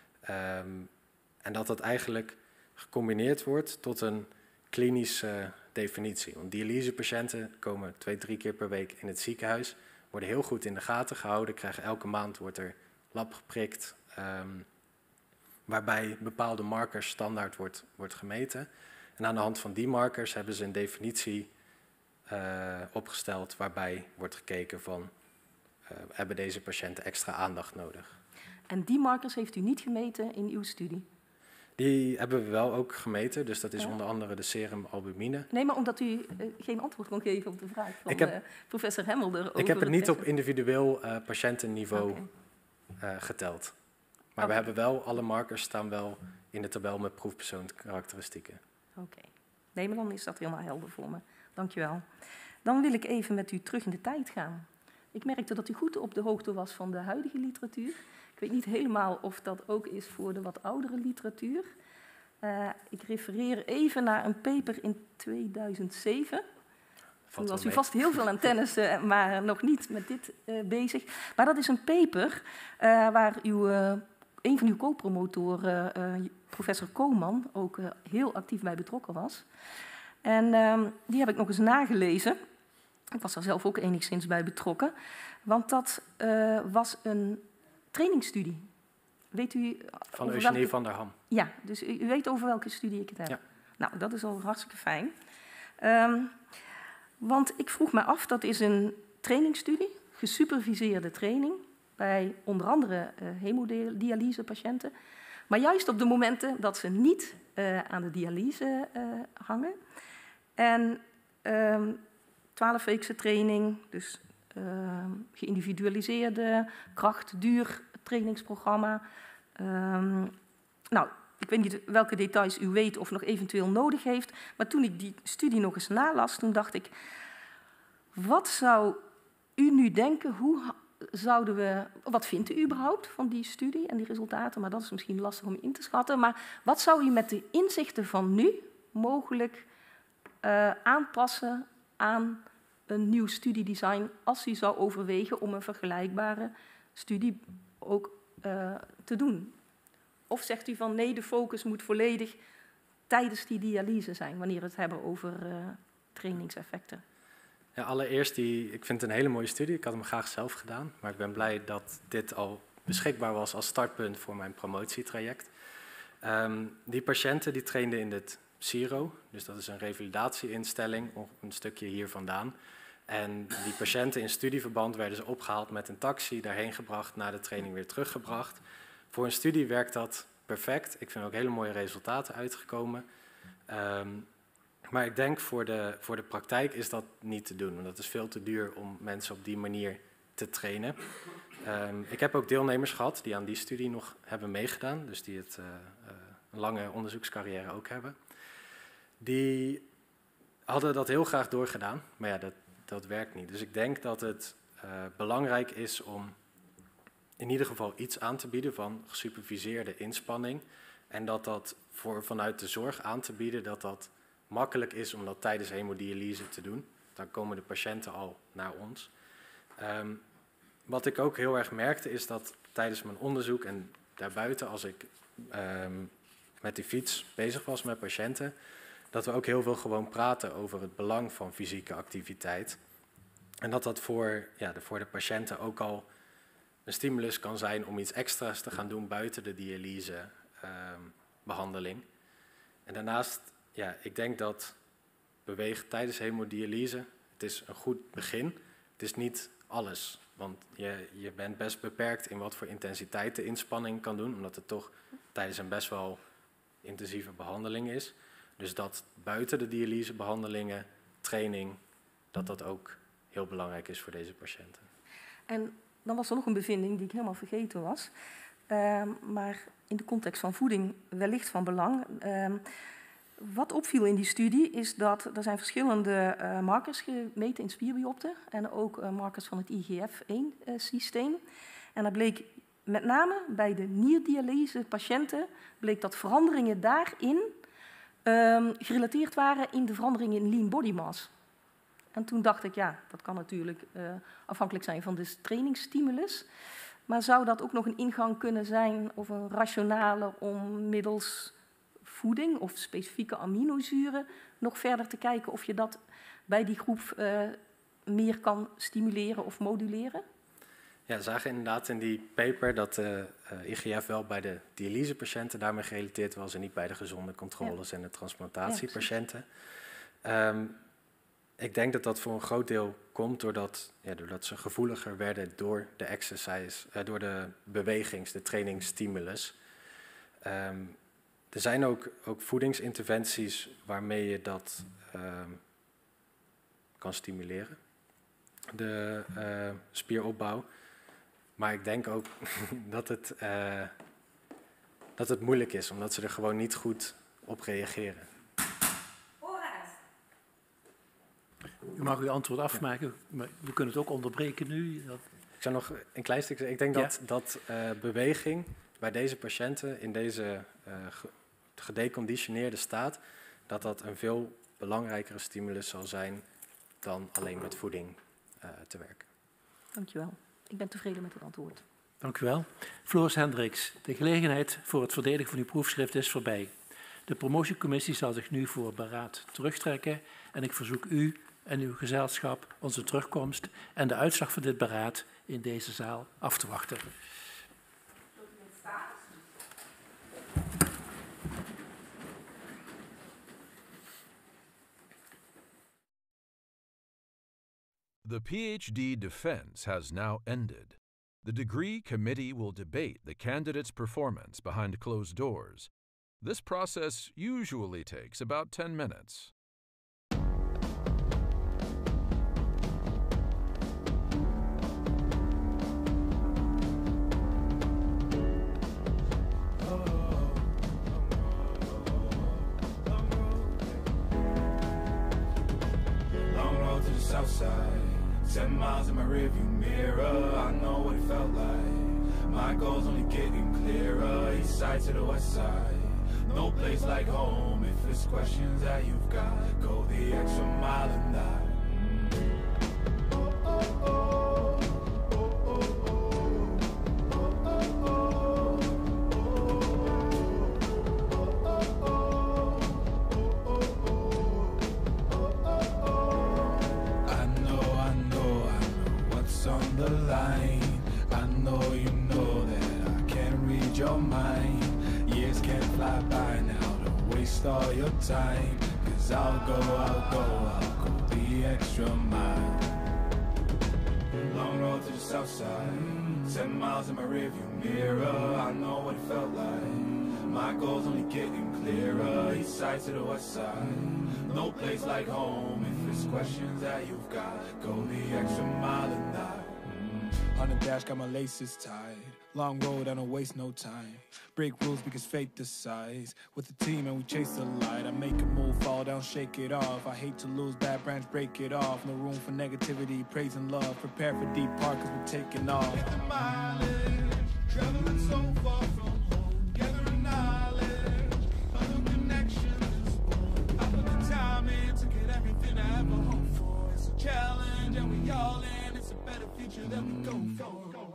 En dat eigenlijk gecombineerd wordt tot een klinische definitie. Want dialysepatiënten komen 2-3 keer per week in het ziekenhuis, worden heel goed in de gaten gehouden, krijgen elke maand wordt er lab geprikt, waarbij bepaalde markers standaard wordt gemeten. En aan de hand van die markers hebben ze een definitie opgesteld waarbij wordt gekeken van, hebben deze patiënten extra aandacht nodig? En die markers heeft u niet gemeten in uw studie? Die hebben we wel ook gemeten, dus dat is onder andere de serumalbumine. Nee, maar omdat u geen antwoord kon geven op de vraag van professor Hemmelder. Ik heb het niet op individueel patiëntenniveau geteld. Maar we hebben wel, alle markers staan wel in de tabel met proefpersoonkarakteristieken. Oké. Nee, maar dan is dat helemaal helder voor me. Dankjewel. Dan wil ik even met u terug in de tijd gaan. Ik merkte dat u goed op de hoogte was van de huidige literatuur. Ik weet niet helemaal of dat ook is voor de wat oudere literatuur. Ik refereer even naar een paper in 2007. Toen was u vast heel veel aan tennis, maar nog niet met dit bezig. Maar dat is een paper waar een van uw co-promotoren, professor Koolman, ook heel actief bij betrokken was. En die heb ik nog eens nagelezen. Ik was daar zelf ook enigszins bij betrokken. Want dat was een trainingsstudie. Weet u van Eugenie van der Ham. Ja, dus u weet over welke studie ik het heb. Ja. Nou, dat is al hartstikke fijn. Want ik vroeg me af, dat is een trainingsstudie, gesuperviseerde training, bij onder andere hemodialysepatiënten. Maar juist op de momenten dat ze niet aan de dialyse hangen. En 12-weekse training, dus geïndividualiseerde kracht-duur trainingsprogramma. Nou, ik weet niet welke details u weet of nog eventueel nodig heeft, maar toen ik die studie nog eens nalas, toen dacht ik, wat zou u nu denken, wat vindt u überhaupt van die studie en die resultaten? Maar dat is misschien lastig om in te schatten. Maar wat zou u met de inzichten van nu mogelijk aanpassen aan een nieuw studiedesign als u zou overwegen om een vergelijkbare studie ook te doen? Of zegt u van nee, de focus moet volledig tijdens die dialyse zijn, wanneer we het hebben over trainingseffecten? Ja, allereerst, ik vind het een hele mooie studie. Ik had hem graag zelf gedaan, maar ik ben blij dat dit al beschikbaar was als startpunt voor mijn promotietraject. Die patiënten die trainden in het CIRO, dus dat is een revalidatieinstelling, een stukje hier vandaan. En die patiënten in studieverband werden ze opgehaald met een taxi, daarheen gebracht, na de training weer teruggebracht. Voor een studie werkt dat perfect. Ik vind ook hele mooie resultaten uitgekomen. Maar ik denk voor de praktijk is dat niet te doen. Want dat is veel te duur om mensen op die manier te trainen. Ik heb ook deelnemers gehad die aan die studie nog hebben meegedaan. Dus die een lange onderzoekscarrière ook hebben. Die hadden dat heel graag doorgedaan. Maar ja, dat werkt niet. Dus ik denk dat het belangrijk is om in ieder geval iets aan te bieden van gesuperviseerde inspanning. En dat vanuit de zorg aan te bieden, dat makkelijk is om dat tijdens hemodialyse te doen. Dan komen de patiënten al naar ons. Wat ik ook heel erg merkte is dat tijdens mijn onderzoek en daarbuiten, als ik met die fiets bezig was met patiënten, dat we ook heel veel gewoon praten over het belang van fysieke activiteit. En dat voor de patiënten ook al een stimulus kan zijn om iets extra's te gaan doen buiten de dialysebehandeling. En daarnaast, ik denk dat bewegen tijdens hemodialyse, het is een goed begin. Het is niet alles, want je bent best beperkt in wat voor intensiteit de inspanning kan doen, omdat het toch tijdens een best wel intensieve behandeling is. Dus dat buiten de dialysebehandelingen, training, dat ook heel belangrijk is voor deze patiënten. En dan was er nog een bevinding die ik helemaal vergeten was. Maar in de context van voeding wellicht van belang. Wat opviel in die studie is dat er zijn verschillende markers gemeten in spierbiopten en ook markers van het IGF-1-systeem. En daar bleek met name bij de nierdialyse patiënten bleek dat veranderingen daarin gerelateerd waren in de veranderingen in lean body mass. En toen dacht ik, ja, dat kan natuurlijk afhankelijk zijn van de trainingsstimulus. Maar zou dat ook nog een ingang kunnen zijn of een rationale om middels voeding of specifieke aminozuren nog verder te kijken of je dat bij die groep meer kan stimuleren of moduleren? Ja, we zagen inderdaad in die paper dat de IGF wel bij de dialysepatiënten daarmee gerelateerd was en niet bij de gezonde controles en de transplantatiepatiënten. Ik denk dat dat voor een groot deel komt doordat ze gevoeliger werden door de exercise, door de de trainingsstimulus. Er zijn ook voedingsinterventies waarmee je dat kan stimuleren, de spieropbouw. Maar ik denk ook dat het moeilijk is, omdat ze er gewoon niet goed op reageren. U mag uw antwoord afmaken, maar we kunnen het ook onderbreken nu. Ik zou nog een klein stuk zeggen. Ik denk dat beweging bij deze patiënten in deze gedeconditioneerde staat, dat een veel belangrijkere stimulus zal zijn dan alleen met voeding te werken. Dank u wel. Ik ben tevreden met het antwoord. Dank u wel. Floris Hendricks, de gelegenheid voor het verdedigen van uw proefschrift is voorbij. De promotiecommissie zal zich nu voor beraad terugtrekken en ik verzoek u en uw gezelschap onze terugkomst en de uitslag van dit beraad in deze zaal af te wachten. The PhD defense has now ended. The degree committee will debate the candidate's performance behind closed doors. This process usually takes about 10 minutes. Southside, 10 miles in my rearview mirror. I know what it felt like. My goal's only getting clearer. East side to the west side. No place like home. If it's questions that you've got, go the extra mile and that. All your time, 'cause I'll go the extra mile. Long road to the south side, 10 miles in my rearview mirror. I know what it felt like. My goal's only getting clearer. East side to the west side. No place like home. If it's questions that you've got, go the extra mile and that. On the dash, got my laces tied. Long road, I don't waste no time. Break rules because fate decides. With the team and we chase the light. I make a move, fall down, shake it off. I hate to lose, bad branch, break it off. No room for negativity, praise and love. Prepare for deep part cause we're taking off. Hit the mileage, traveling so far from home. Gathering knowledge, other connections. I put the time in to get everything I ever hoped for. It's a challenge and we all in. It's a better future that we go for.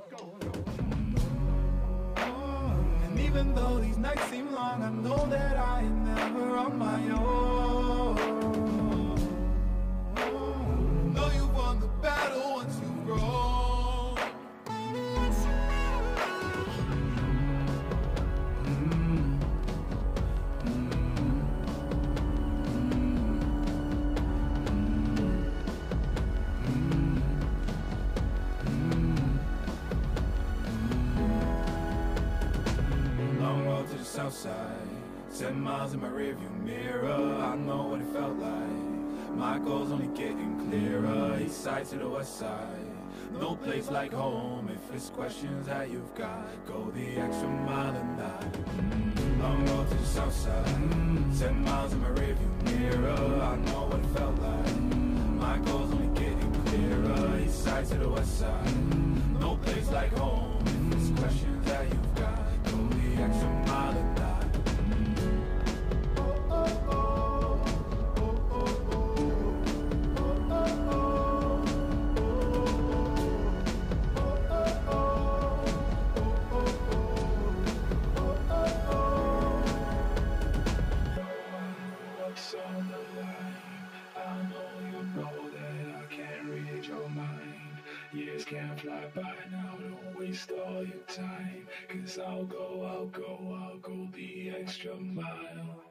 Even though these nights seem long, I know that I am never on my own. Know you won the battle once you've grown. Southside, 10 miles in my rearview mirror. I know what it felt like. My goal's only getting clearer. East side to the west side. No place like home. If it's questions that you've got, go the extra mile and that. Long road to the south side. 10 miles in my rearview mirror. I know what it felt like. My goal's only getting clearer. East side to the west side. No place like home. If it's questions extra mile or die. What's on the line? I know you know that I can't read your mind. Years can't fly by now, don't waste all your time. 'Cause I'll go the extra mile.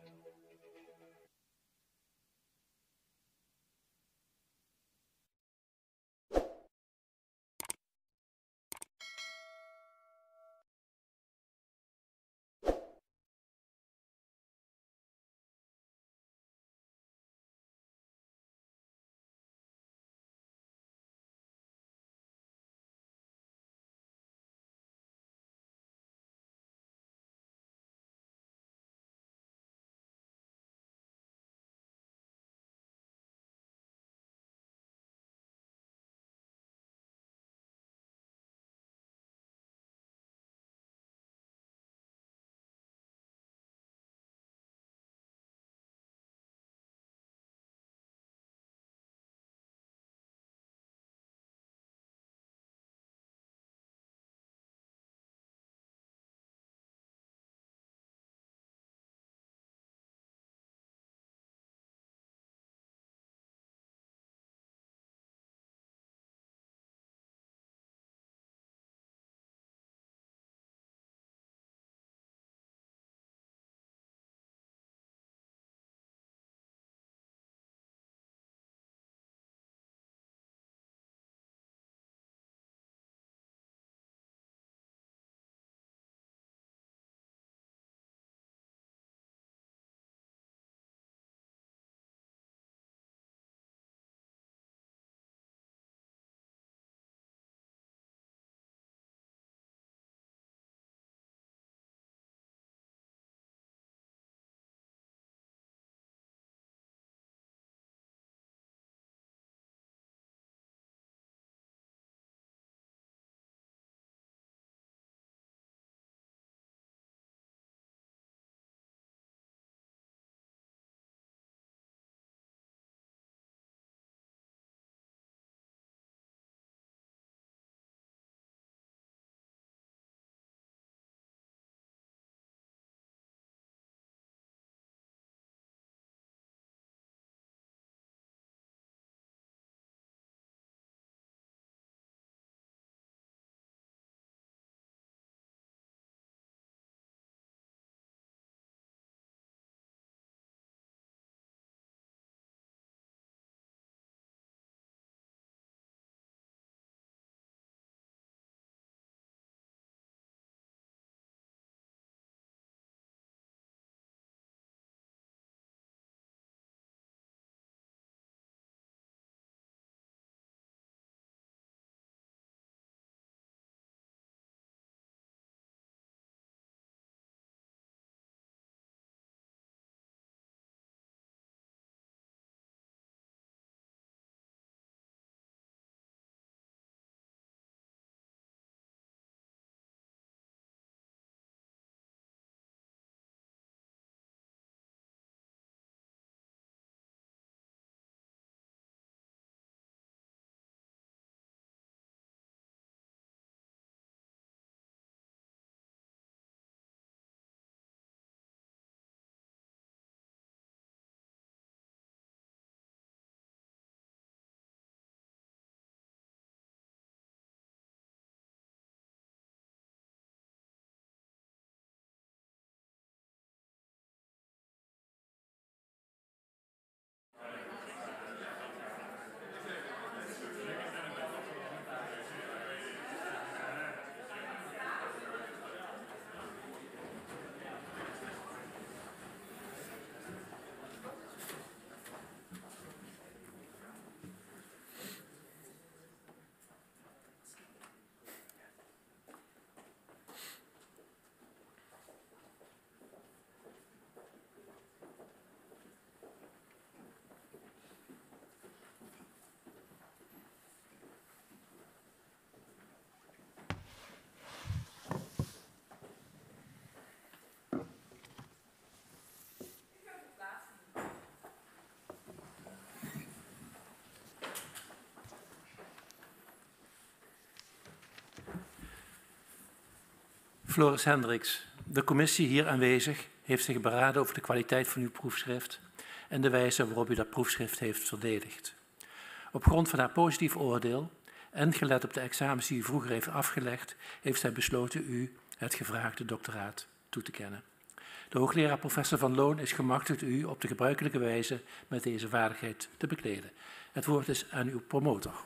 Floris Hendricks, de commissie hier aanwezig heeft zich beraden over de kwaliteit van uw proefschrift en de wijze waarop u dat proefschrift heeft verdedigd. Op grond van haar positief oordeel en gelet op de examens die u vroeger heeft afgelegd, heeft zij besloten u het gevraagde doctoraat toe te kennen. De hoogleraar professor Van Loon is gemachtigd u op de gebruikelijke wijze met deze vaardigheid te bekleden. Het woord is aan uw promotor.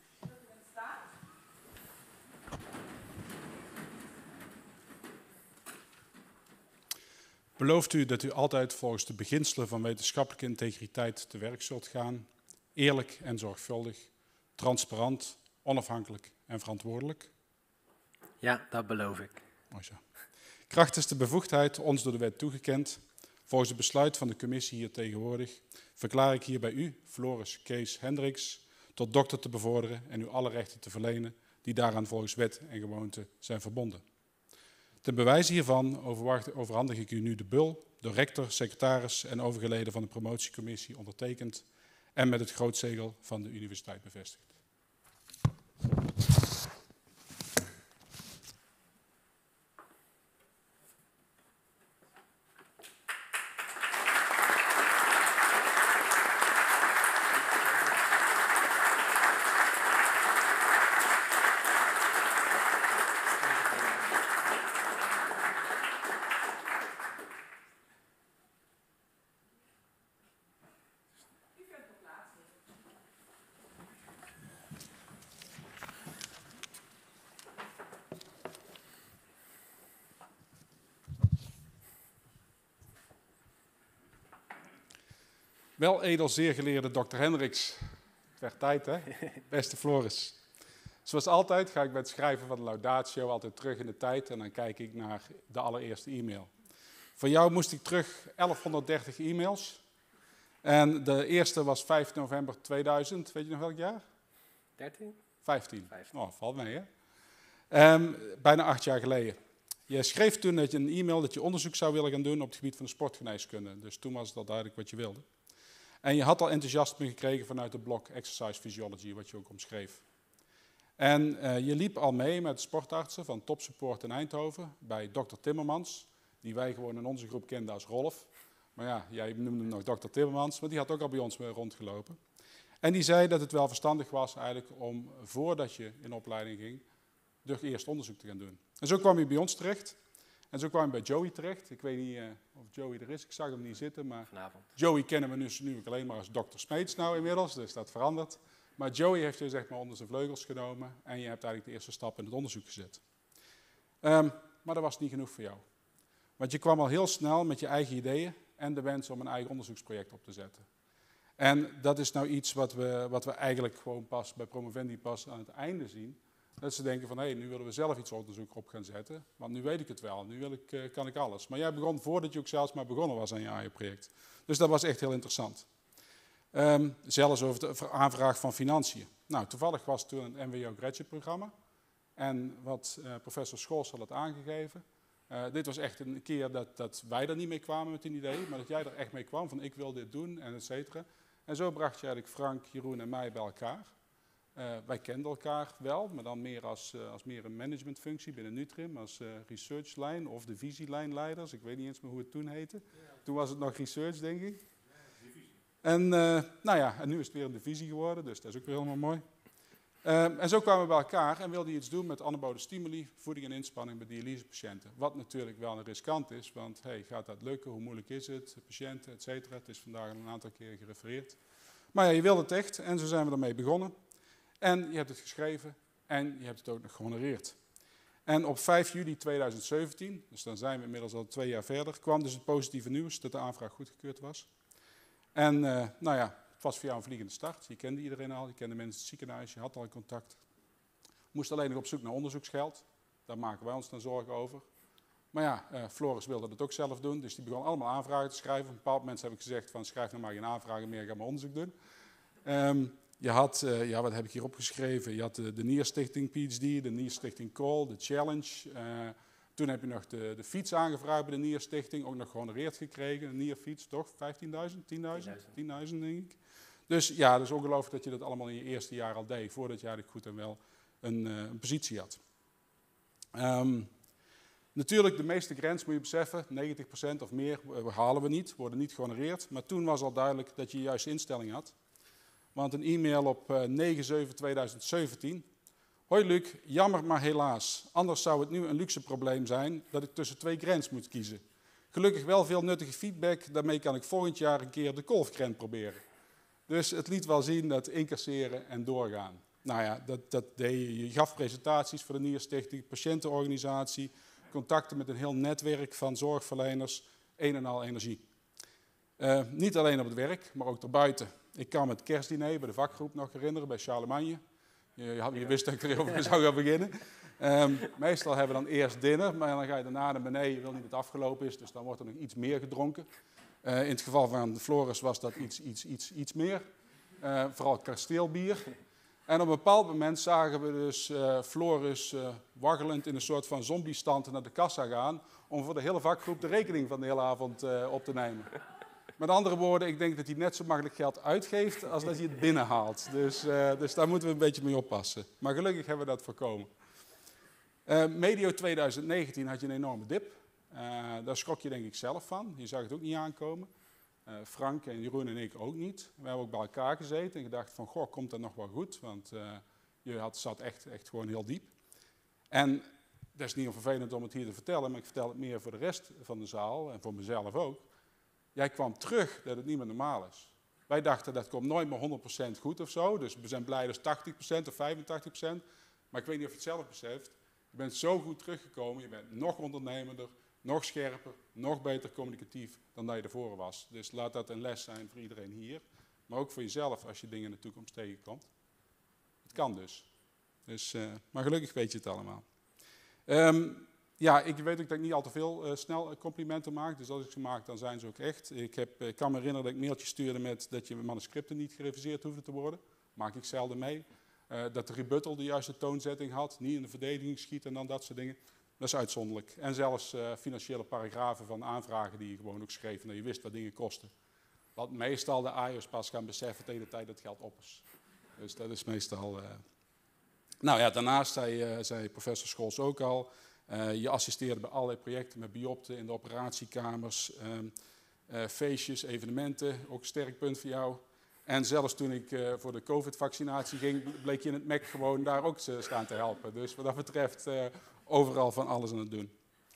Belooft u dat u altijd volgens de beginselen van wetenschappelijke integriteit te werk zult gaan, eerlijk en zorgvuldig, transparant, onafhankelijk en verantwoordelijk? Ja, dat beloof ik. Mooi zo. Krachtens de bevoegdheid ons door de wet toegekend, volgens het besluit van de commissie hier tegenwoordig, verklaar ik hier bij u, Floris Kees Hendricks, tot dokter te bevorderen en u alle rechten te verlenen die daaraan volgens wet en gewoonte zijn verbonden. Ten bewijze hiervan overhandig ik u nu de bul, door rector, secretaris en overige leden van de promotiecommissie ondertekend en met het grootzegel van de universiteit bevestigd. Wel edel zeer geleerde Dr. Hendricks. Het werd tijd, hè? Beste Floris. Zoals altijd ga ik bij het schrijven van de laudatio altijd terug in de tijd en dan kijk ik naar de allereerste e-mail. Voor jou moest ik terug 1130 e-mails. En de eerste was 5 november 2000. Weet je nog welk jaar? 13? 15. Oh, valt mee, hè? Bijna 8 jaar geleden. Je schreef toen dat je een e-mail dat je onderzoek zou willen gaan doen op het gebied van de sportgeneeskunde. Dus toen was het al duidelijk wat je wilde. En je had al enthousiasme gekregen vanuit het blok Exercise Physiology, wat je ook omschreef. En je liep al mee met sportartsen van Topsupport in Eindhoven bij Dr. Timmermans, die wij gewoon in onze groep kenden als Rolf. Maar ja, jij noemde hem nog Dr. Timmermans, maar die had ook al bij ons rondgelopen. En die zei dat het wel verstandig was eigenlijk om, voordat je in opleiding ging, eerst onderzoek te gaan doen. En zo kwam je bij ons terecht. En zo kwam je bij Joey terecht. Ik weet niet of Joey er is, ik zag hem niet zitten, maar vanavond. Joey kennen we nu alleen maar als Dr. Smeets nou inmiddels, dus dat verandert. Maar Joey heeft je zeg maar onder zijn vleugels genomen en je hebt eigenlijk de eerste stap in het onderzoek gezet. Maar dat was niet genoeg voor jou. Want je kwam al heel snel met je eigen ideeën en de wens om een eigen onderzoeksproject op te zetten. En dat is nou iets wat we eigenlijk gewoon pas bij Promovendi pas aan het einde zien. Dat ze denken van, hé, nu willen we zelf iets onderzoek op gaan zetten, want nu weet ik het wel, nu kan ik alles. Maar jij begon voordat je ook zelfs maar begonnen was aan je eigen project. Dus dat was echt heel interessant. Zelfs over de aanvraag van financiën. Nou, toevallig was toen een MWO graduate programma. En wat professor Scholz had het aangegeven. Dit was echt een keer dat wij er niet mee kwamen met een idee, maar dat jij er echt mee kwam van ik wil dit doen en et cetera. En zo bracht je eigenlijk Frank, Jeroen en mij bij elkaar. Wij kenden elkaar wel, maar dan meer als meer een managementfunctie binnen Nutrim, als researchlijn of de visielijnleiders. Ik weet niet eens meer hoe het toen heette. Ja. Toen was het nog research, denk ik. Ja, divisie. En en nu is het weer een divisie geworden, dus dat is ook weer helemaal mooi. En zo kwamen we bij elkaar en wilden iets doen met anabole stimuli, voeding en inspanning bij dialysepatiënten. Wat natuurlijk wel een riskant is, want hey, gaat dat lukken? Hoe moeilijk is het? Patiënten, et cetera. Het is vandaag een aantal keer gerefereerd. Maar ja, je wilde het echt en zo zijn we ermee begonnen. En je hebt het geschreven en je hebt het ook nog gehonoreerd. En op 5 juli 2017, dus dan zijn we inmiddels al 2 jaar verder, kwam dus het positieve nieuws dat de aanvraag goedgekeurd was. En het was voor jou een vliegende start. Je kende iedereen al, je kende mensen in het ziekenhuis, je had al contact. Moest alleen nog op zoek naar onderzoeksgeld. Daar maken wij ons dan zorgen over. Maar ja, Floris wilde het ook zelf doen, dus die begon allemaal aanvragen te schrijven. Op een bepaald moment heb ik gezegd van schrijf nou maar geen aanvragen meer, ga maar onderzoek doen. Je had, wat heb ik hier opgeschreven? Je had de Nierstichting PhD, de Nierstichting Call, de Challenge. Toen heb je nog de fiets aangevraagd bij de Nierstichting, ook nog gehonoreerd gekregen. Een nierfiets, toch? 15.000? 10.000 denk ik. Dus ja, dat is ongelooflijk dat je dat allemaal in je eerste jaar al deed, voordat je eigenlijk goed en wel een positie had. Natuurlijk, de meeste grants moet je beseffen, 90% of meer halen we niet, worden niet gehonoreerd. Maar toen was al duidelijk dat je de juiste instelling had. Want een e-mail op 9/7/2017. Hoi Luc, jammer maar helaas. Anders zou het nu een luxe probleem zijn dat ik tussen 2 grants moet kiezen. Gelukkig wel veel nuttige feedback, daarmee kan ik volgend jaar een keer de golfgrant proberen. Dus het liet wel zien dat incasseren en doorgaan. Nou ja, dat deed je. Je gaf presentaties voor de Nierstichting, patiëntenorganisatie, contacten met een heel netwerk van zorgverleners, een en al energie. Niet alleen op het werk, maar ook erbuiten. Ik kan me het kerstdiner bij de vakgroep nog herinneren, bij Charlemagne. Je wist dat ik erover zou gaan beginnen. Meestal hebben we dan eerst dinner, maar dan ga je daarna naar beneden. Je wil niet dat het afgelopen is, dus dan wordt er nog iets meer gedronken. In het geval van Floris was dat iets meer. Vooral kasteelbier. En op een bepaald moment zagen we dus Floris waggelend in een soort van zombiestand naar de kassa gaan om voor de hele vakgroep de rekening van de hele avond op te nemen. Met andere woorden, ik denk dat hij net zo makkelijk geld uitgeeft als dat hij het binnenhaalt. Dus daar moeten we een beetje mee oppassen. Maar gelukkig hebben we dat voorkomen. Medio 2019 had je een enorme dip. Daar schrok je denk ik zelf van. Je zag het ook niet aankomen. Frank en Jeroen en ik ook niet. We hebben ook bij elkaar gezeten en gedacht van, goh, komt dat nog wel goed? Want je zat echt gewoon heel diep. En dat is niet onvervelend om het hier te vertellen, maar ik vertel het meer voor de rest van de zaal en voor mezelf ook. Jij kwam terug dat het niet meer normaal is. Wij dachten dat komt nooit meer 100% goed of zo. Dus we zijn blij dat 80% of 85%. Maar ik weet niet of je het zelf beseft. Je bent zo goed teruggekomen. Je bent nog ondernemender, nog scherper, nog beter communicatief dan dat je ervoor was. Dus laat dat een les zijn voor iedereen hier. Maar ook voor jezelf als je dingen in de toekomst tegenkomt. Het kan dus. Maar gelukkig weet je het allemaal. Ja, ik weet ook dat ik niet al te veel snel complimenten maak. Dus als ik ze maak, dan zijn ze ook echt. Ik kan me herinneren dat ik mailtjes stuurde met dat je manuscripten niet gereviseerd hoefden te worden. Maak ik zelden mee. Dat de rebuttal de juiste toonzetting had. Niet in de verdediging schieten en dan dat soort dingen. Dat is uitzonderlijk. En zelfs financiële paragrafen van aanvragen die je gewoon ook schreef. En dat je wist wat dingen kosten. Wat meestal de AIO's pas gaan beseffen tegen de tijd dat het geld op is. Dus dat is meestal... Nou ja, daarnaast zei professor Scholz ook al... je assisteerde bij allerlei projecten met biopten in de operatiekamers, feestjes, evenementen, ook een sterk punt voor jou. En zelfs toen ik voor de COVID-vaccinatie ging, bleek je in het MEC gewoon daar ook staan te helpen. Dus wat dat betreft overal van alles aan het doen.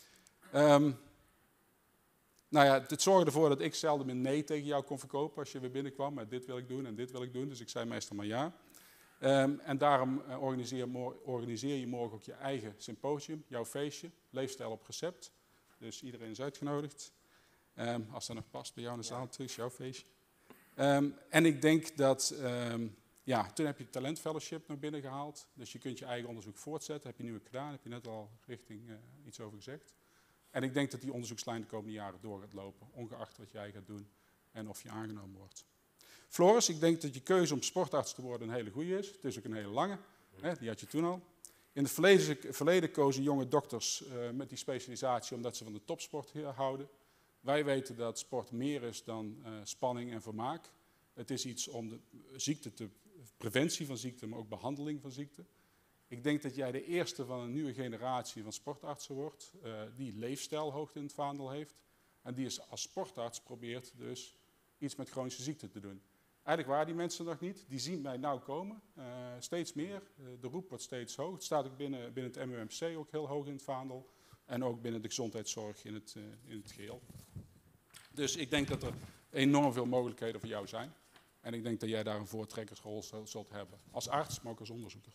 Nou ja, het zorgde ervoor dat ik zelden een nee tegen jou kon verkopen als je weer binnenkwam met dit wil ik doen en dit wil ik doen. Dus ik zei meestal maar ja. En daarom organiseer je morgen ook je eigen symposium, jouw feestje, leefstijl op recept. Dus iedereen is uitgenodigd. Als dat nog past bij jou in de zaal, terug is jouw feestje. En ik denk dat, ja, toen heb je het Talent Fellowship naar binnen gehaald. Dus je kunt je eigen onderzoek voortzetten. Heb je nu ook gedaan, heb je net al richting iets over gezegd. En ik denk dat die onderzoekslijn de komende jaren door gaat lopen, ongeacht wat jij gaat doen en of je aangenomen wordt. Floris, ik denk dat je keuze om sportarts te worden een hele goede is. Het is ook een hele lange, hè, die had je toen al. In het verleden kozen jonge dokters met die specialisatie omdat ze van de topsport houden. Wij weten dat sport meer is dan spanning en vermaak. Het is iets om de preventie van ziekte, maar ook behandeling van ziekte. Ik denk dat jij de eerste van een nieuwe generatie van sportartsen wordt die leefstijl hoog in het vaandel heeft. En die als sportarts probeert dus iets met chronische ziekte te doen. Eigenlijk waren die mensen nog niet. Die zien mij nou komen. Steeds meer. De roep wordt steeds hoog. Het staat ook binnen het MUMC ook heel hoog in het vaandel. En ook binnen de gezondheidszorg in het geheel. Dus ik denk dat er enorm veel mogelijkheden voor jou zijn. En ik denk dat jij daar een voortrekkersrol zult hebben. Als arts, maar ook als onderzoeker.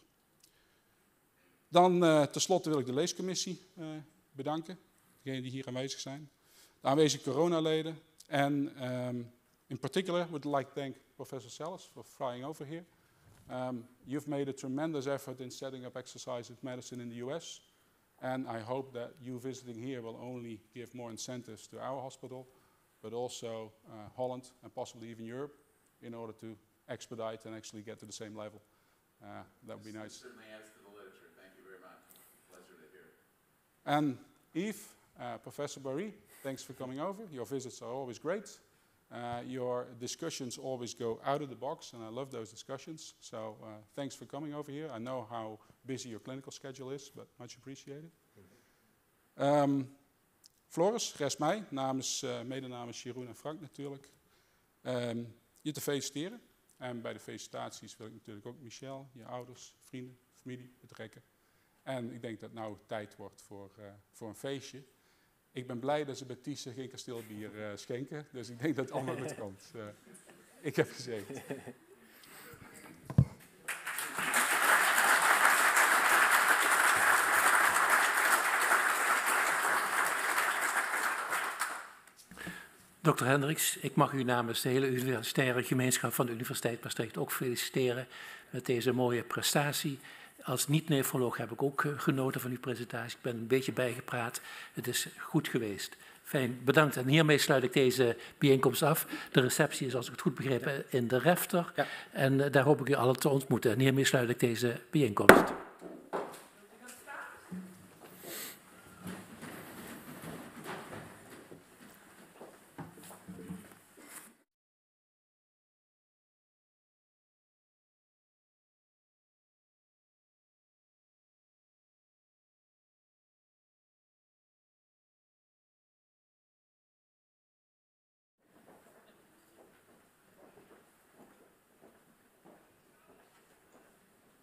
Dan tenslotte wil ik de leescommissie bedanken. Degenen die hier aanwezig zijn. De aanwezige coronaleden. En in particular, would like to thank Professor Sells for flying over here. You've made a tremendous effort in setting up exercise medicine in the US. And I hope that you visiting here will only give more incentives to our hospital, but also Holland and possibly even Europe in order to expedite and actually get to the same level. That would be nice. Certainly adds to the literature. Thank you very much. Pleasure to hear. And Yves, Professor Barry, thanks for coming over. Your visits are always great. Your discussions always go out of the box, and I love those discussions. So thanks for coming over here. I know how busy your clinical schedule is, but much appreciated. Floris, rest mij, mede namens Jeroen en Frank natuurlijk, je te feliciteren. En bij de felicitaties wil ik natuurlijk ook Michel, je ouders, vrienden, familie betrekken. En ik denk dat het nou tijd wordt voor een feestje. Ik ben blij dat ze bij Thyssen geen kasteelbier schenken, dus ik denk dat het allemaal goed komt. Ik heb gezegd. Dr. Hendricks, ik mag u namens de hele universitaire gemeenschap van de Universiteit Maastricht ook feliciteren met deze mooie prestatie. Als niet-nefroloog heb ik ook genoten van uw presentatie. Ik ben een beetje bijgepraat. Het is goed geweest. Fijn, bedankt. En hiermee sluit ik deze bijeenkomst af. De receptie is, als ik het goed begrepen, in de Refter. Ja. En daar hoop ik u allen te ontmoeten. En hiermee sluit ik deze bijeenkomst.